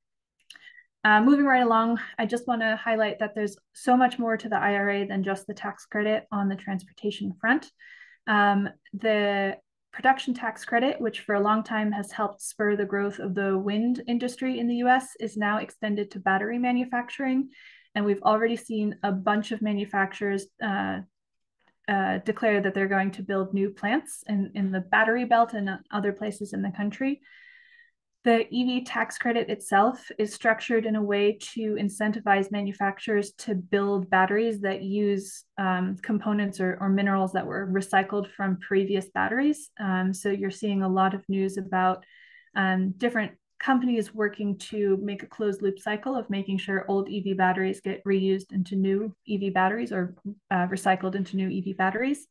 Uh, moving right along, I just want to highlight that there's so much more to the I R A than just the tax credit on the transportation front. Um, the production tax credit, which for a long time has helped spur the growth of the wind industry in the U S, is now extended to battery manufacturing. And we've already seen a bunch of manufacturers uh, uh, declare that they're going to build new plants in, in the battery belt and other places in the country. The E V tax credit itself is structured in a way to incentivize manufacturers to build batteries that use um, components or, or minerals that were recycled from previous batteries. Um, so you're seeing a lot of news about um, different companies working to make a closed loop cycle of making sure old E V batteries get reused into new E V batteries or uh, recycled into new E V batteries.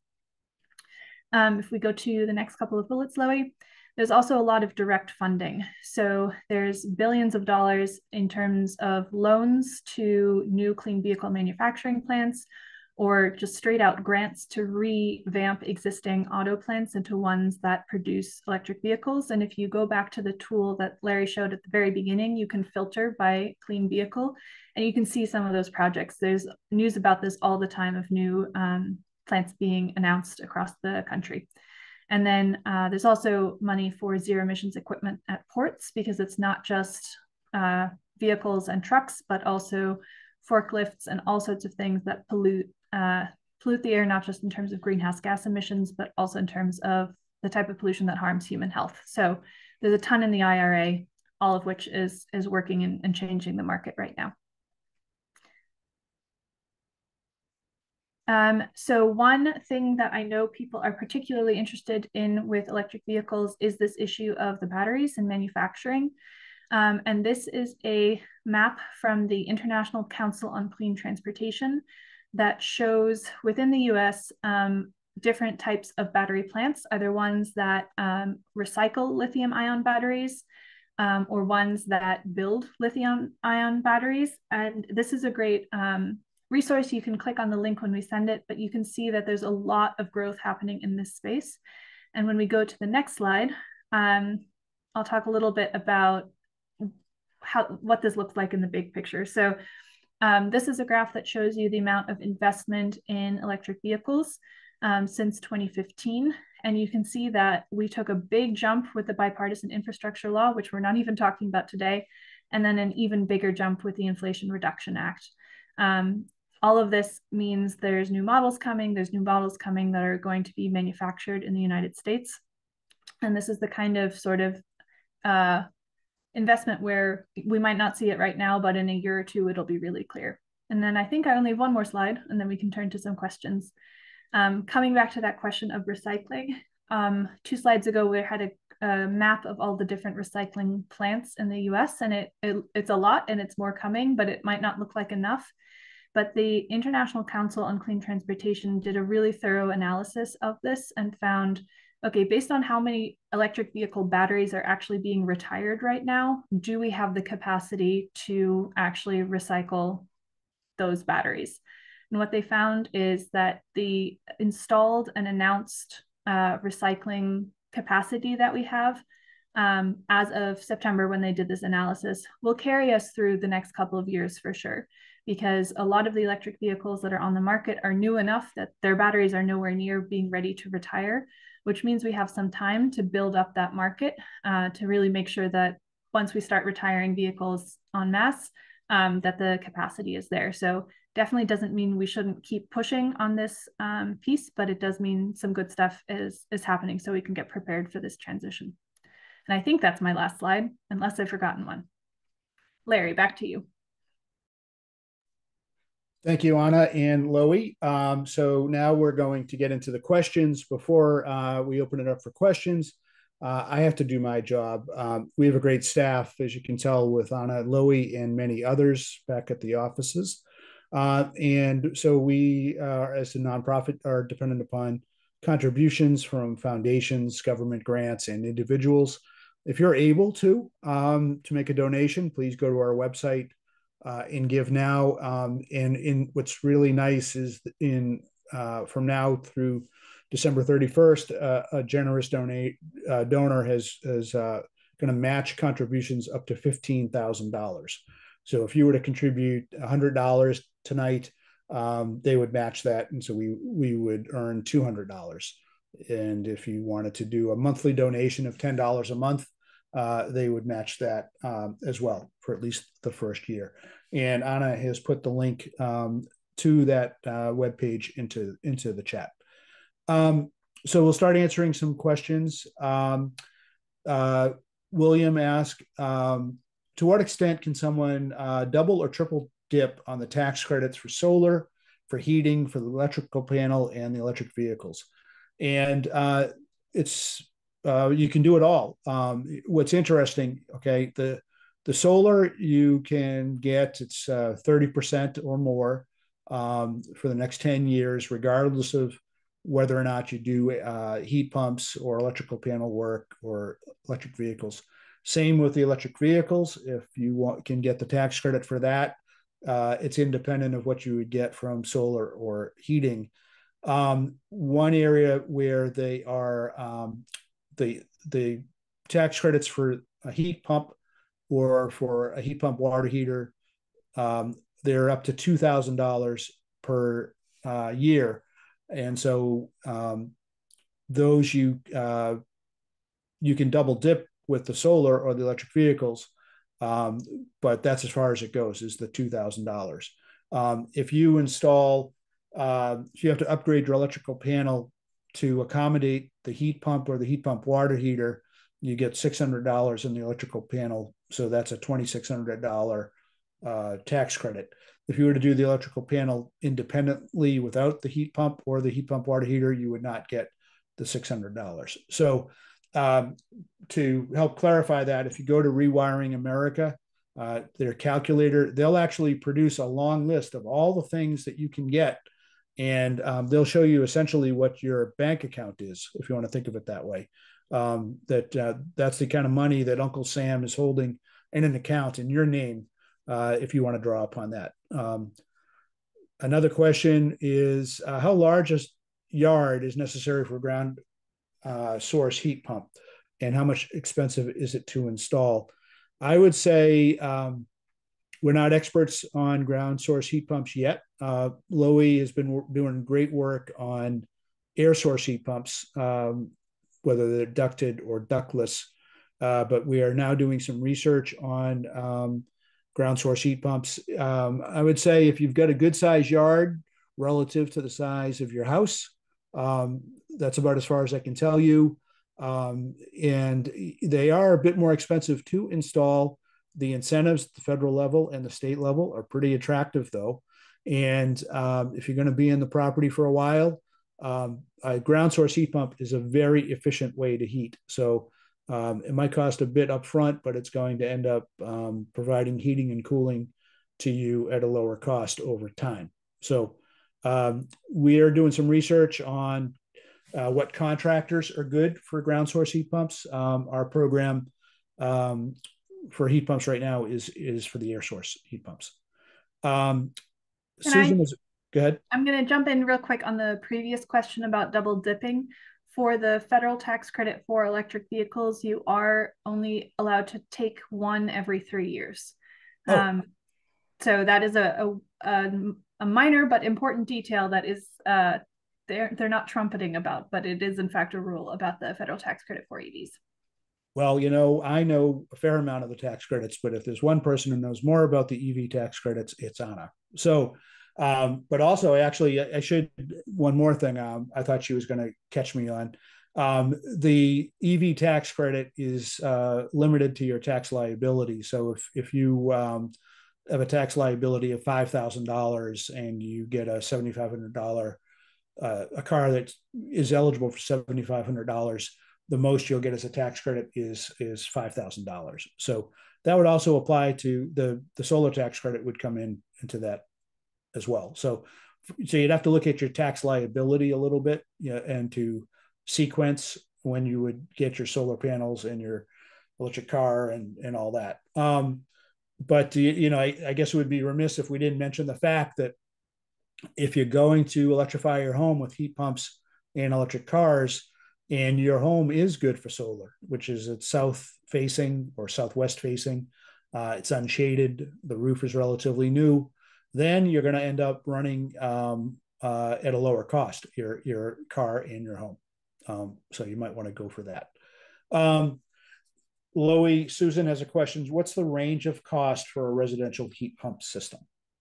Um, if we go to the next couple of bullets, Loie, there's also a lot of direct funding. So there's billions of dollars in terms of loans to new clean vehicle manufacturing plants, or just straight out grants to revamp existing auto plants into ones that produce electric vehicles. And if you go back to the tool that Larry showed at the very beginning, you can filter by clean vehicle, and you can see some of those projects. There's news about this all the time of new um, plants being announced across the country. And then uh, there's also money for zero emissions equipment at ports, because it's not just uh, vehicles and trucks, but also forklifts and all sorts of things that pollute uh, pollute the air, not just in terms of greenhouse gas emissions, but also in terms of the type of pollution that harms human health. So there's a ton in the I R A, all of which is, is working and, and changing the market right now. Um, so one thing that I know people are particularly interested in with electric vehicles is this issue of the batteries and manufacturing. Um, and this is a map from the International Council on Clean Transportation that shows within the U S um, different types of battery plants, either ones that um, recycle lithium ion batteries um, or ones that build lithium ion batteries. And this is a great um, resource. You can click on the link when we send it, but you can see that there's a lot of growth happening in this space. And when we go to the next slide, um, I'll talk a little bit about how what this looks like in the big picture. So um, this is a graph that shows you the amount of investment in electric vehicles um, since twenty fifteen. And you can see that we took a big jump with the bipartisan infrastructure law, which we're not even talking about today, and then an even bigger jump with the Inflation Reduction Act. Um, all of this means there's new models coming, there's new models coming that are going to be manufactured in the United States. And this is the kind of sort of uh, investment where we might not see it right now, but in a year or two, it'll be really clear. And then I think I only have one more slide, and then we can turn to some questions. Um, coming back to that question of recycling, um, two slides ago, we had a, a map of all the different recycling plants in the U S, and it, it it's a lot and it's more coming, but it might not look like enough. But the International Council on Clean Transportation did a really thorough analysis of this and found, okay, based on how many electric vehicle batteries are actually being retired right now, do we have the capacity to actually recycle those batteries? And what they found is that the installed and announced uh, recycling capacity that we have um, as of September when they did this analysis will carry us through the next couple of years for sure, because a lot of the electric vehicles that are on the market are new enough that their batteries are nowhere near being ready to retire, which means we have some time to build up that market uh, to really make sure that once we start retiring vehicles en masse, um, that the capacity is there. So definitely doesn't mean we shouldn't keep pushing on this um, piece, but it does mean some good stuff is, is happening so we can get prepared for this transition. And I think that's my last slide, unless I've forgotten one. Larry, back to you. Thank you, Anna and Loie. Um, so now we're going to get into the questions. Before uh, we open it up for questions, uh, I have to do my job. Um, we have a great staff, as you can tell, with Anna, Loie, and many others back at the offices. Uh, and so we, uh, as a nonprofit, are dependent upon contributions from foundations, government grants, and individuals. If you're able to, um, to make a donation, please go to our website uh, and give now. Um, and in what's really nice is in uh, from now through December thirty-first, uh, a generous donate uh, donor has is uh, going to match contributions up to fifteen thousand dollars. So if you were to contribute one hundred dollars tonight, um, they would match that, and so we we would earn two hundred dollars. And if you wanted to do a monthly donation of ten dollars a month, uh, they would match that um, as well for at least the first year. And Anna has put the link um, to that uh, webpage into into the chat. Um, so we'll start answering some questions. Um, uh, William asked, um, to what extent can someone uh, double or triple dip on the tax credits for solar, for heating, for the electrical panel, and the electric vehicles? And uh, it's uh, you can do it all. Um, what's interesting, okay, the the solar you can get, it's uh, thirty percent or more um, for the next ten years, regardless of whether or not you do uh, heat pumps or electrical panel work or electric vehicles. Same with the electric vehicles. If you want, can get the tax credit for that, uh, it's independent of what you would get from solar or heating. Um, one area where they are um, the the tax credits for a heat pump or for a heat pump water heater, um, they're up to two thousand dollars per uh, year. And so um, those you uh, you can double dip with the solar or the electric vehicles, um, but that's as far as it goes, is the two thousand dollars. Um, if you install, uh, if you have to upgrade your electrical panel to accommodate the heat pump or the heat pump water heater, you get six hundred dollars in the electrical panel. So that's a twenty-six hundred dollars uh, tax credit. If you were to do the electrical panel independently without the heat pump or the heat pump water heater, you would not get the six hundred dollars. So um, to help clarify that, if you go to Rewiring America, uh, their calculator, they'll actually produce a long list of all the things that you can get. And um, they'll show you essentially what your bank account is, if you want to think of it that way. Um, that uh, that's the kind of money that Uncle Sam is holding in an account in your name, uh, if you want to draw upon that. Um, another question is, uh, how large a yard is necessary for ground uh, source heat pump, and how much expensive is it to install? I would say um, we're not experts on ground source heat pumps yet. Uh, Loie has been doing great work on air source heat pumps, um, whether they're ducted or ductless. Uh, but we are now doing some research on um, ground source heat pumps. Um, I would say if you've got a good size yard relative to the size of your house, um, that's about as far as I can tell you. Um, and they are a bit more expensive to install. The incentives at the federal level and the state level are pretty attractive, though. And um, if you're going to be in the property for a while, um, a ground source heat pump is a very efficient way to heat. So um, it might cost a bit upfront, but it's going to end up um, providing heating and cooling to you at a lower cost over time. So um, we are doing some research on uh, what contractors are good for ground source heat pumps. Um, our program um, for heat pumps right now is is for the air source heat pumps. Um, Susan, I, is, go ahead. I'm going to jump in real quick on the previous question about double dipping. for the federal tax credit for electric vehicles, you are only allowed to take one every three years. Oh. Um, so that is a, a, a minor but important detail that is uh, they're, they're not trumpeting about, but it is in fact a rule about the federal tax credit for E Vs. Well, you know, I know a fair amount of the tax credits, but if there's one person who knows more about the E V tax credits, it's Anna. So, um, but also, actually, I should, one more thing um, I thought she was going to catch me on. Um, the E V tax credit is uh, limited to your tax liability. So if, if you um, have a tax liability of five thousand dollars and you get a seven thousand five hundred dollars, uh, a car that is eligible for seven thousand five hundred dollars, the most you'll get as a tax credit is is five thousand dollars. So that would also apply to the the solar tax credit would come in into that as well. So so you'd have to look at your tax liability a little bit, you know, and to sequence when you would get your solar panels and your electric car and and all that. Um, but you know, I, I guess it would be remiss if we didn't mention the fact that if you're going to electrify your home with heat pumps and electric cars, and your home is good for solar, which is it's south facing or southwest facing, uh, it's unshaded, the roof is relatively new, then you're going to end up running um, uh, at a lower cost, your, your car and your home. Um, so you might want to go for that. Um, Loie, Susan has a question. What's the range of cost for a residential heat pump system?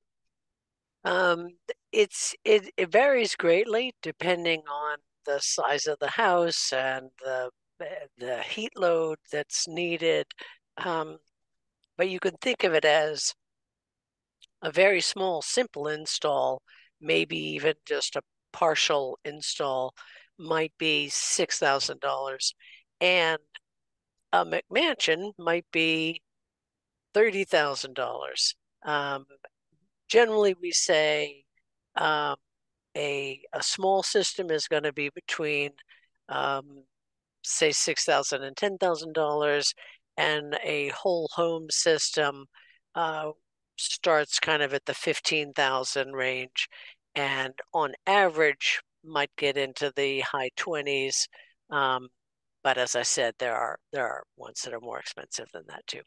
Um, it's it, it varies greatly depending on the size of the house and the the heat load that's needed. Um, but you can think of it as a very small, simple install, maybe even just a partial install, might be six thousand dollars. And a McMansion might be thirty thousand dollars. Um, generally, we say um, a, a small system is going to be between, um, say, six thousand dollars and ten thousand dollars, and a whole home system uh, starts kind of at the fifteen thousand dollars range, and on average might get into the high twenties. Um, but as I said, there are there are ones that are more expensive than that too.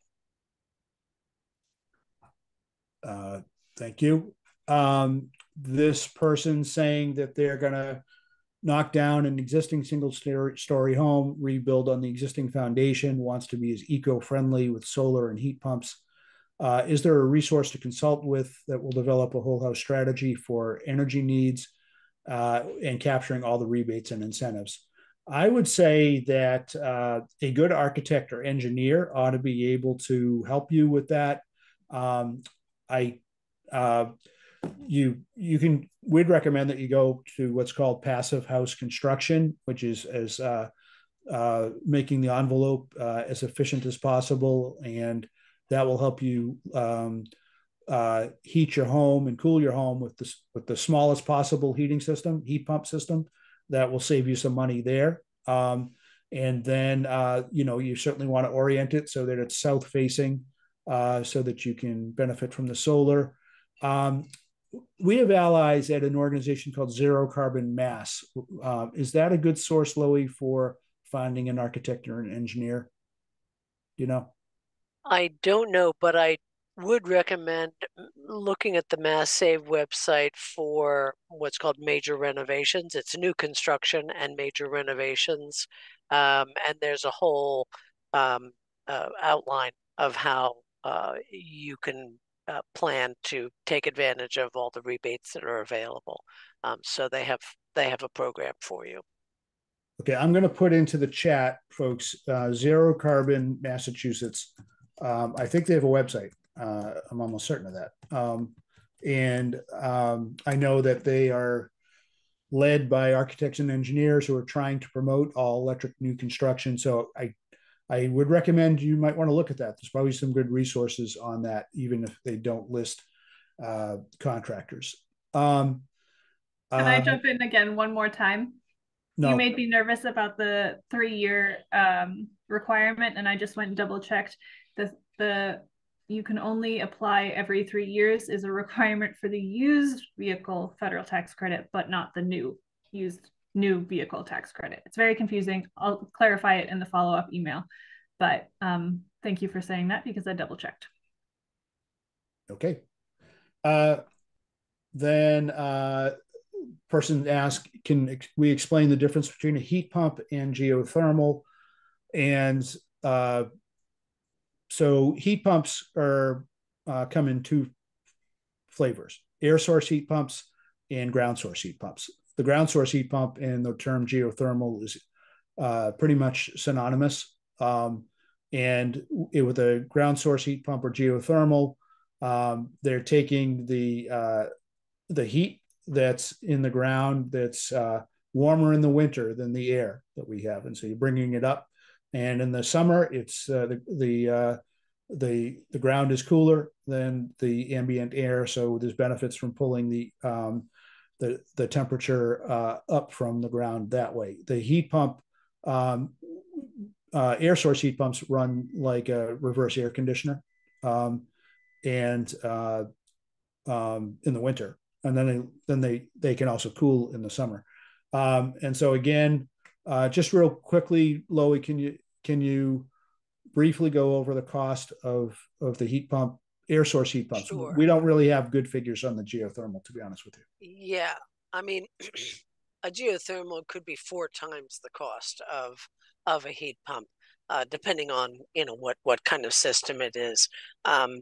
Uh, thank you. Um, this person saying that they're going to knock down an existing single story home, rebuild on the existing foundation, wants to be as eco-friendly with solar and heat pumps. Uh, is there a resource to consult with that will develop a whole house strategy for energy needs uh, and capturing all the rebates and incentives? I would say that uh, a good architect or engineer ought to be able to help you with that. Um, I uh, you you can we'd recommend that you go to what's called passive house construction, which is as uh, uh, making the envelope uh, as efficient as possible, and that will help you um, uh, heat your home and cool your home with the with the smallest possible heating system, heat pump system. That will save you some money there. Um, and then uh, you know you certainly want to orient it so that it's south facing, uh, so that you can benefit from the solar. Um, we have allies at an organization called Zero Carbon Mass. Uh, is that a good source, Loie, for finding an architect or an engineer? You know? I don't know, but I would recommend looking at the Mass Save website for what's called major renovations. It's new construction and major renovations. Um, and there's a whole um, uh, outline of how uh, you can uh, plan to take advantage of all the rebates that are available. Um, so they have they have a program for you. Okay, I'm going to put into the chat, folks, uh, Zero Carbon Massachusetts. Um, I think they have a website. Uh, I'm almost certain of that. Um, and um, I know that they are led by architects and engineers who are trying to promote all electric new construction. So I, I would recommend you might want to look at that. There's probably some good resources on that, even if they don't list uh, contractors. Um, Can I uh, jump in again one more time? no. You made me nervous about the three-year um, requirement, and I just went and double-checked. The, the you can only apply every three years is a requirement for the used vehicle federal tax credit, but not the new used new vehicle tax credit. It's very confusing. I'll clarify it in the follow-up email, but um, thank you for saying that because I double checked. Okay. Uh, then uh, person asked, can we explain the difference between a heat pump and geothermal? And uh, so heat pumps are uh, come in two flavors: air source heat pumps and ground source heat pumps. The ground source heat pump and the term geothermal is uh, pretty much synonymous. Um, and it, with a ground source heat pump or geothermal, um, they're taking the uh, the heat that's in the ground that's uh, warmer in the winter than the air that we have, and so you're bringing it up. And in the summer, it's uh, the the uh, the the ground is cooler than the ambient air, so there's benefits from pulling the um, the the temperature uh, up from the ground that way. The heat pump, um, uh, air source heat pumps run like a reverse air conditioner, um, and uh, um, in the winter, and then they, then they they can also cool in the summer. Um, and so again, uh, just real quickly, Loie, can you can you briefly go over the cost of of the heat pump, air source heat pumps? Sure. We don't really have good figures on the geothermal, to be honest with you. Yeah, I mean, a geothermal could be four times the cost of of a heat pump, uh, depending on you know what what kind of system it is. Um,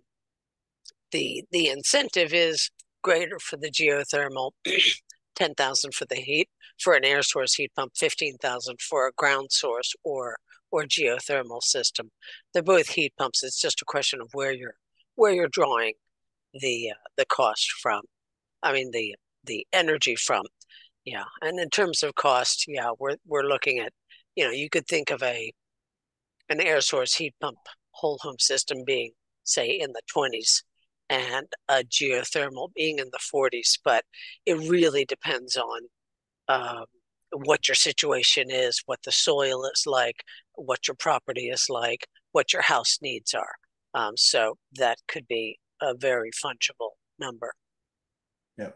the the incentive is greater for the geothermal, ten thousand for the heat. For an air source heat pump, fifteen thousand for a ground source or or geothermal system. They're both heat pumps. It's just a question of where you're where you're drawing the uh, the cost from. I mean the the energy from. Yeah, and in terms of cost, yeah, we're we're looking at, you know, you could think of a an air source heat pump whole home system being, say, in the twenties, and a geothermal being in the forties. But it really depends on um, what your situation is, what the soil is like, what your property is like, what your house needs are. Um, so that could be a very fungible number. Yeah.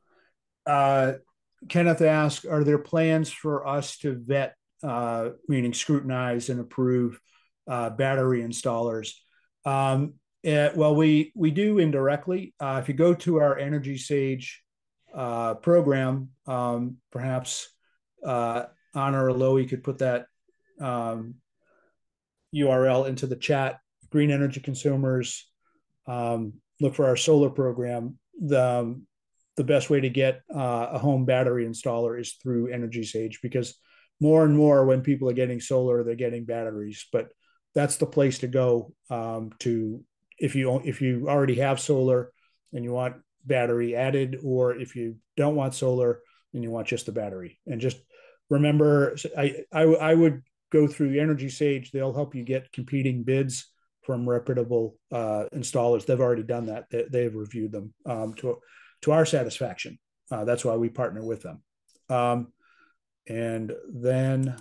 Uh, Kenneth asked, are there plans for us to vet, uh, meaning scrutinize and approve uh, battery installers? Um, it, well, we we do indirectly. Uh, if you go to our Energy Sage uh, program, um, perhaps uh, Anna or Loie could put that um, U R L into the chat. Green Energy Consumers, um, look for our solar program. The um, the best way to get uh, a home battery installer is through Energy Sage, because more and more when people are getting solar, they're getting batteries. But that's the place to go um, to if you if you already have solar and you want battery added, or if you don't want solar and you want just the battery. And just remember, I I, I would go through Energy Sage. They'll help you get competing bids from reputable uh, installers. They've already done that. They, they've reviewed them um, to to our satisfaction. Uh, that's why we partner with them. Um, and then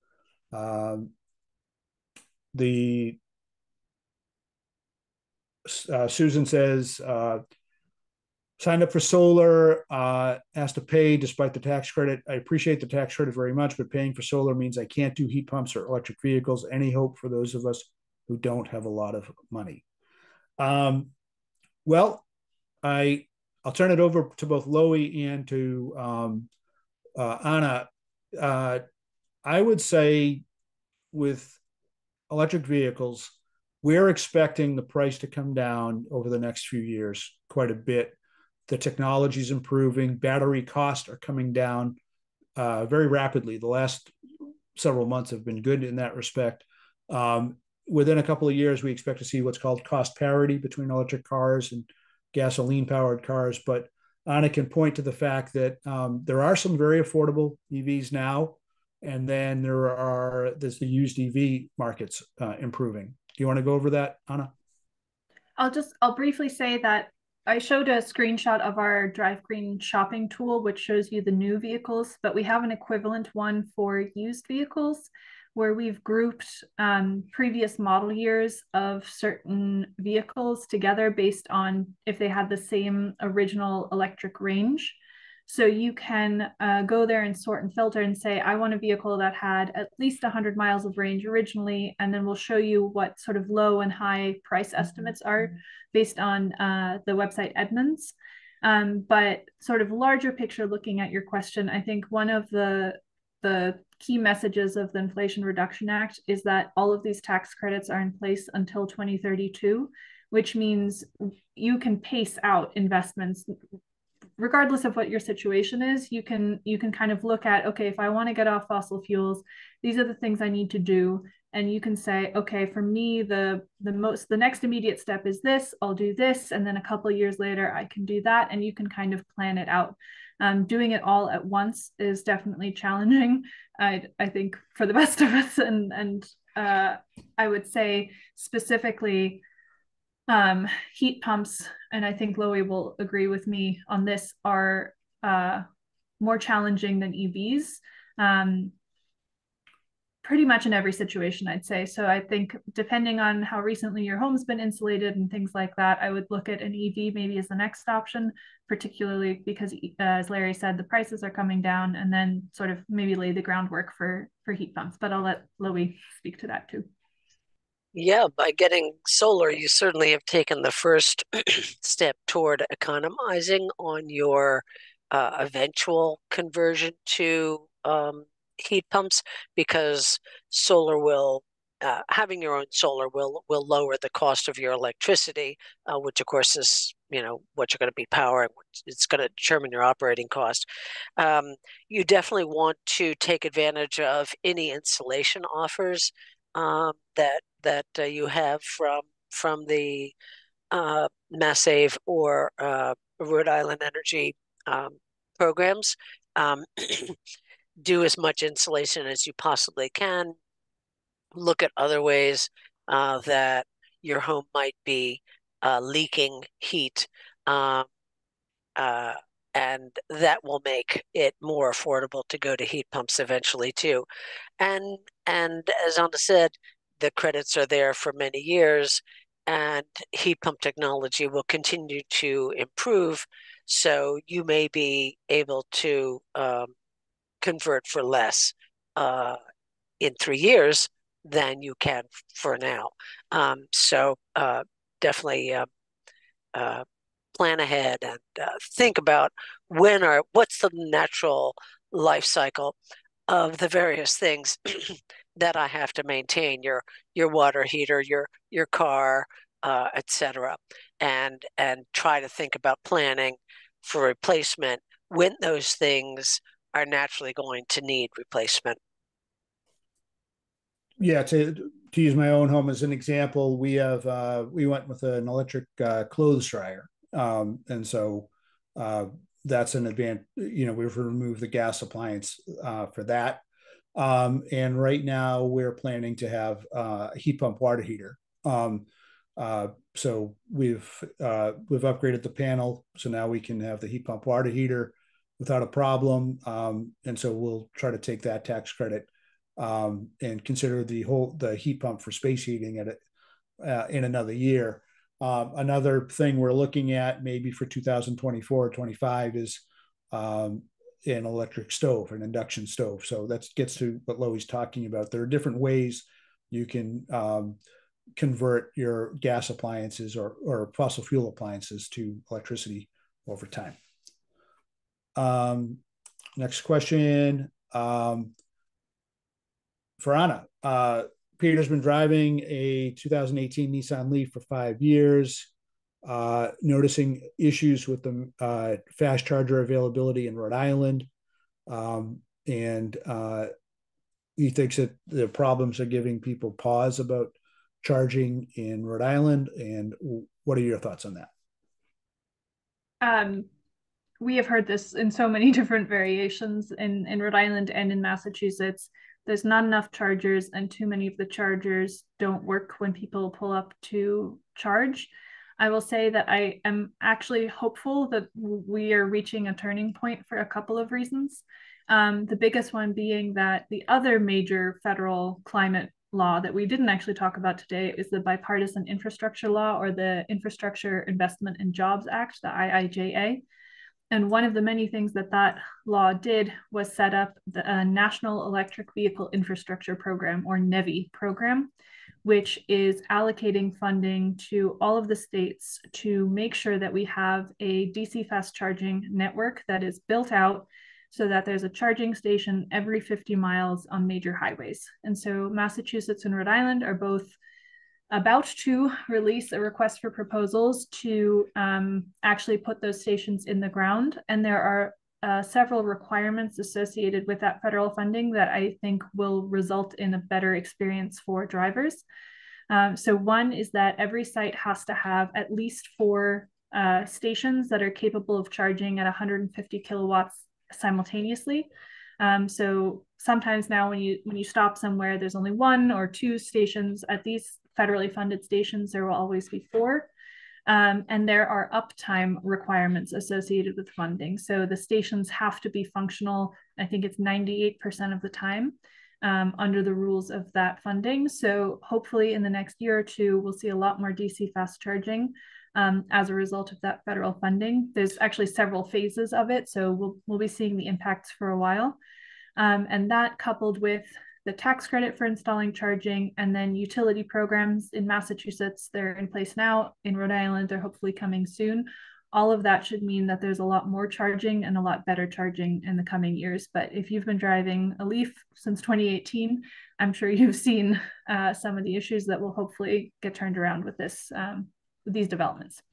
um, the uh, Susan says, uh, signed up for solar, uh, asked to pay despite the tax credit. I appreciate the tax credit very much, but paying for solar means I can't do heat pumps or electric vehicles. Any hope for those of us who don't have a lot of money? Um, well, I I'll turn it over to both Loie and to um, uh, Anna. Uh, I would say with electric vehicles, we're expecting the price to come down over the next few years quite a bit. The technology is improving. Battery costs are coming down uh, very rapidly. The last several months have been good in that respect. Um, within a couple of years, we expect to see what's called cost parity between electric cars and gasoline-powered cars. But Anna can point to the fact that um, there are some very affordable E Vs now, and then there are there's the used E V markets uh, improving. Do you want to go over that, Anna? I'll just I'll briefly say that I showed a screenshot of our Drive Green shopping tool, which shows you the new vehicles, but we have an equivalent one for used vehicles, where we've grouped um, previous model years of certain vehicles together based on if they had the same original electric range. So you can uh, go there and sort and filter and say, I want a vehicle that had at least one hundred miles of range originally, and then we'll show you what sort of low and high price estimates are based on uh, the website Edmunds. Um, but sort of larger picture, looking at your question, I think one of the the key messages of the Inflation Reduction Act is that all of these tax credits are in place until twenty thirty-two, which means you can pace out investments regardless of what your situation is. You can you can kind of look at, okay, if I want to get off fossil fuels, these are the things I need to do. And you can say, okay, for me, the the most the next immediate step is this, I'll do this, and then a couple of years later I can do that, and you can kind of plan it out. Um, doing it all at once is definitely challenging, I I think, for the best of us. And and uh, I would say specifically, um, heat pumps, and I think Loie will agree with me on this, are uh, more challenging than E Vs. Um, pretty much in every situation, I'd say. So I think depending on how recently your home's been insulated and things like that, I would look at an E V maybe as the next option, particularly because, uh, as Larry said, the prices are coming down, and then sort of maybe lay the groundwork for, for heat pumps. But I'll let Loie speak to that too. Yeah, by getting solar, you certainly have taken the first step toward economizing on your uh, eventual conversion to um, heat pumps, because solar will, uh, having your own solar will will lower the cost of your electricity, uh, which of course is, you know, what you're going to be powering. It's going to determine your operating cost. Um, you definitely want to take advantage of any installation offers um, that that uh, you have from from the uh, Mass Save or uh, Rhode Island Energy um, programs. Um, do as much insulation as you possibly can. Look at other ways uh, that your home might be uh, leaking heat, um, uh, and that will make it more affordable to go to heat pumps eventually too. And and as Anna said, the credits are there for many years, and heat pump technology will continue to improve. So you may be able to um, convert for less uh, in three years than you can for now. Um, so uh, definitely uh, uh, plan ahead and uh, think about when are what's the natural life cycle of the various things that I have to maintain, your your water heater, your your car, uh, et cetera, and and try to think about planning for replacement when those things are naturally going to need replacement. Yeah, to to use my own home as an example, we have uh, we went with an electric uh, clothes dryer, um, and so uh, that's an advantage. You know, we've removed the gas appliance uh, for that, um, and right now we're planning to have uh, a heat pump water heater. Um, uh, so we've uh, we've upgraded the panel, so now we can have the heat pump water heater without a problem, um, and so we'll try to take that tax credit um, and consider the whole the heat pump for space heating at it uh, in another year. Um, another thing we're looking at maybe for two thousand twenty-four or twenty-five is um, an electric stove, an induction stove. So that gets to what Loie's talking about. There are different ways you can um, convert your gas appliances or, or fossil fuel appliances to electricity over time. Um, next question. Um, for Anna, uh, Peter's been driving a two thousand eighteen Nissan Leaf for five years, uh, noticing issues with the uh, fast charger availability in Rhode Island. Um, and uh, he thinks that the problems are giving people pause about charging in Rhode Island. And what are your thoughts on that? Um, we have heard this in so many different variations in, in Rhode Island and in Massachusetts. There's not enough chargers, and too many of the chargers don't work when people pull up to charge. I will say that I am actually hopeful that we are reaching a turning point for a couple of reasons. Um, the biggest one being that the other major federal climate law that we didn't actually talk about today is the Bipartisan Infrastructure Law, or the Infrastructure Investment and Jobs Act, the I I J A. And one of the many things that that law did was set up the uh, National Electric Vehicle Infrastructure Program, or NEVI program, which is allocating funding to all of the states to make sure that we have a D C fast charging network that is built out so that there's a charging station every fifty miles on major highways. And so Massachusetts and Rhode Island are both about to release a request for proposals to um, actually put those stations in the ground. And there are uh, several requirements associated with that federal funding that I think will result in a better experience for drivers. Um, so one is that every site has to have at least four uh, stations that are capable of charging at one hundred fifty kilowatts simultaneously. Um, so sometimes now when you when you stop somewhere, there's only one or two stations. At these federally funded stations, there will always be four. Um, and there are uptime requirements associated with funding. So the stations have to be functional. I think it's ninety-eight percent of the time um, under the rules of that funding. So hopefully in the next year or two, we'll see a lot more D C fast charging um, as a result of that federal funding. There's actually several phases of it. So we'll, we'll be seeing the impacts for a while. Um, and that coupled with the tax credit for installing charging, and then utility programs in Massachusetts, they're in place now. In Rhode Island, they're hopefully coming soon. All of that should mean that there's a lot more charging and a lot better charging in the coming years. But if you've been driving a Leaf since twenty eighteen, I'm sure you've seen uh, some of the issues that will hopefully get turned around with this, um, with these developments.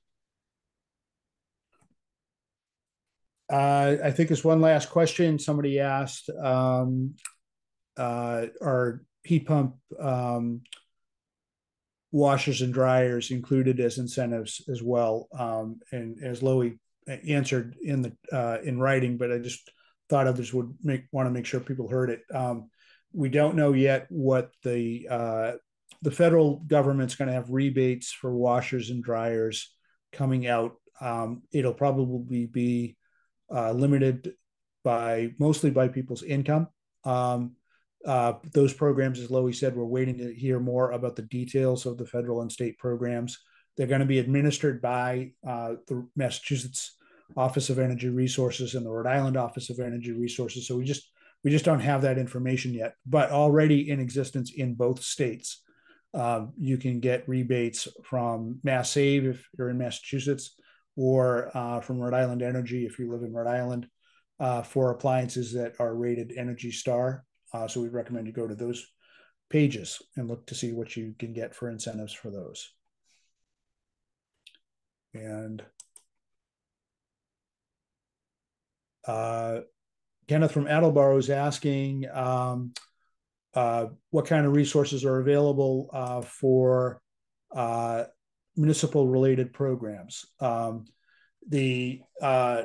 Uh, I think there's one last question. Somebody asked, um, uh, are heat pump um, washers and dryers included as incentives as well? Um, and as Loie answered in the uh, in writing, but I just thought others would make want to make sure people heard it. Um, we don't know yet what the uh, the federal government's going to have rebates for washers and dryers coming out. Um, it'll probably be uh, limited by mostly by people's income. Um, uh, those programs, as Loie said, we're waiting to hear more about the details of the federal and state programs. They're going to be administered by uh, the Massachusetts Office of Energy Resources and the Rhode Island Office of Energy Resources. So we just we just don't have that information yet, but already in existence in both states. Um, you can get rebates from Mass Save if you're in Massachusetts, or uh, from Rhode Island Energy if you live in Rhode Island, uh, for appliances that are rated Energy Star. Uh, so we recommend you go to those pages and look to see what you can get for incentives for those. And uh, Kenneth from Attleboro is asking um, uh, what kind of resources are available uh, for uh, municipal related programs. Um, the uh,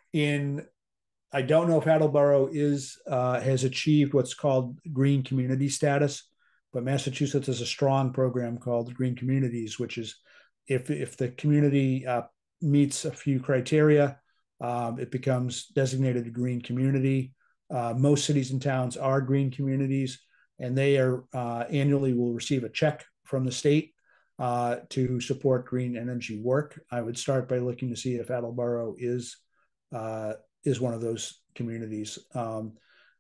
in I don't know if Attleboro is uh, has achieved what's called green community status, but Massachusetts has a strong program called Green Communities, which is if if the community uh, meets a few criteria, um, it becomes designated a green community. Uh, most cities and towns are green communities, and they are uh, annually will receive a check from the state uh, to support green energy work. I would start by looking to see if Attleboro is uh, is one of those communities. Um,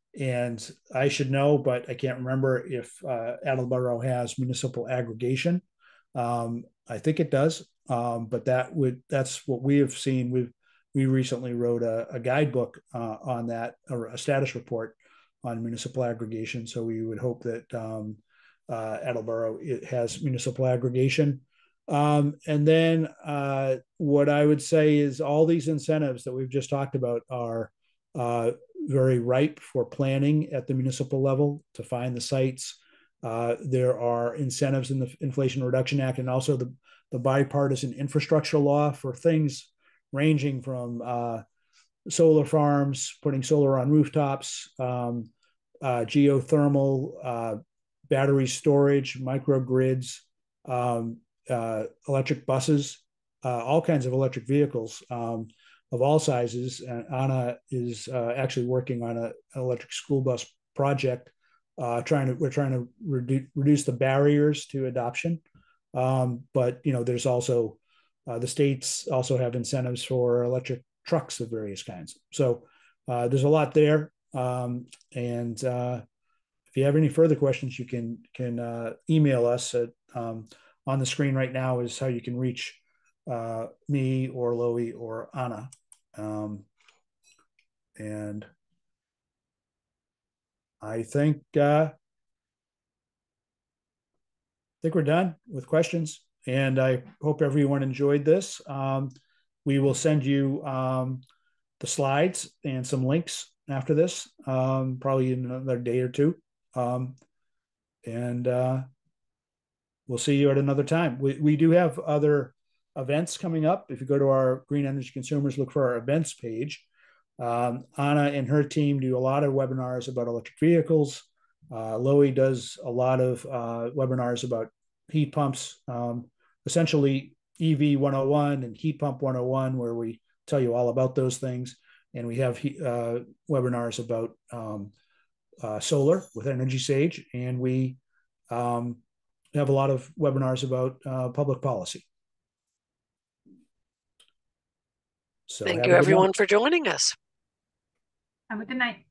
and I should know, but I can't remember if uh, Attleboro has municipal aggregation. Um, I think it does, um, but that would that's what we have seen. We've we recently wrote a, a guidebook uh, on that, or a status report on municipal aggregation. So we would hope that um, uh, Attleboro it has municipal aggregation. Um, and then uh, what I would say is all these incentives that we've just talked about are uh, very ripe for planning at the municipal level to find the sites. Uh, there are incentives in the Inflation Reduction Act and also the, the bipartisan infrastructure law for things ranging from uh, solar farms, putting solar on rooftops, um, uh, geothermal, uh, battery storage, microgrids, um, uh, electric buses, uh, all kinds of electric vehicles um, of all sizes. And Anna is uh, actually working on a, an electric school bus project. Uh, trying to we're trying to redu- reduce the barriers to adoption, um, but you know there's also uh, the states also have incentives for electric trucks of various kinds. So uh, there's a lot there. Um, and uh, if you have any further questions, you can can uh, email us. At, um, on the screen right now is how you can reach uh, me or Loie or Anna. Um, and I think uh, I think we're done with questions. And I hope everyone enjoyed this. Um, we will send you um, the slides and some links after this, um, probably in another day or two. Um, and uh, we'll see you at another time. We, we do have other events coming up. If you go to our Green Energy Consumers, look for our events page. Um, Anna and her team do a lot of webinars about electric vehicles. Uh, Loie does a lot of uh, webinars about heat pumps, um, essentially E V one oh one and heat pump one oh one, where we tell you all about those things. And we have uh, webinars about um, uh, solar with Energy Sage, and we um, have a lot of webinars about uh, public policy. So thank you, everyone, for joining us. Have a good night.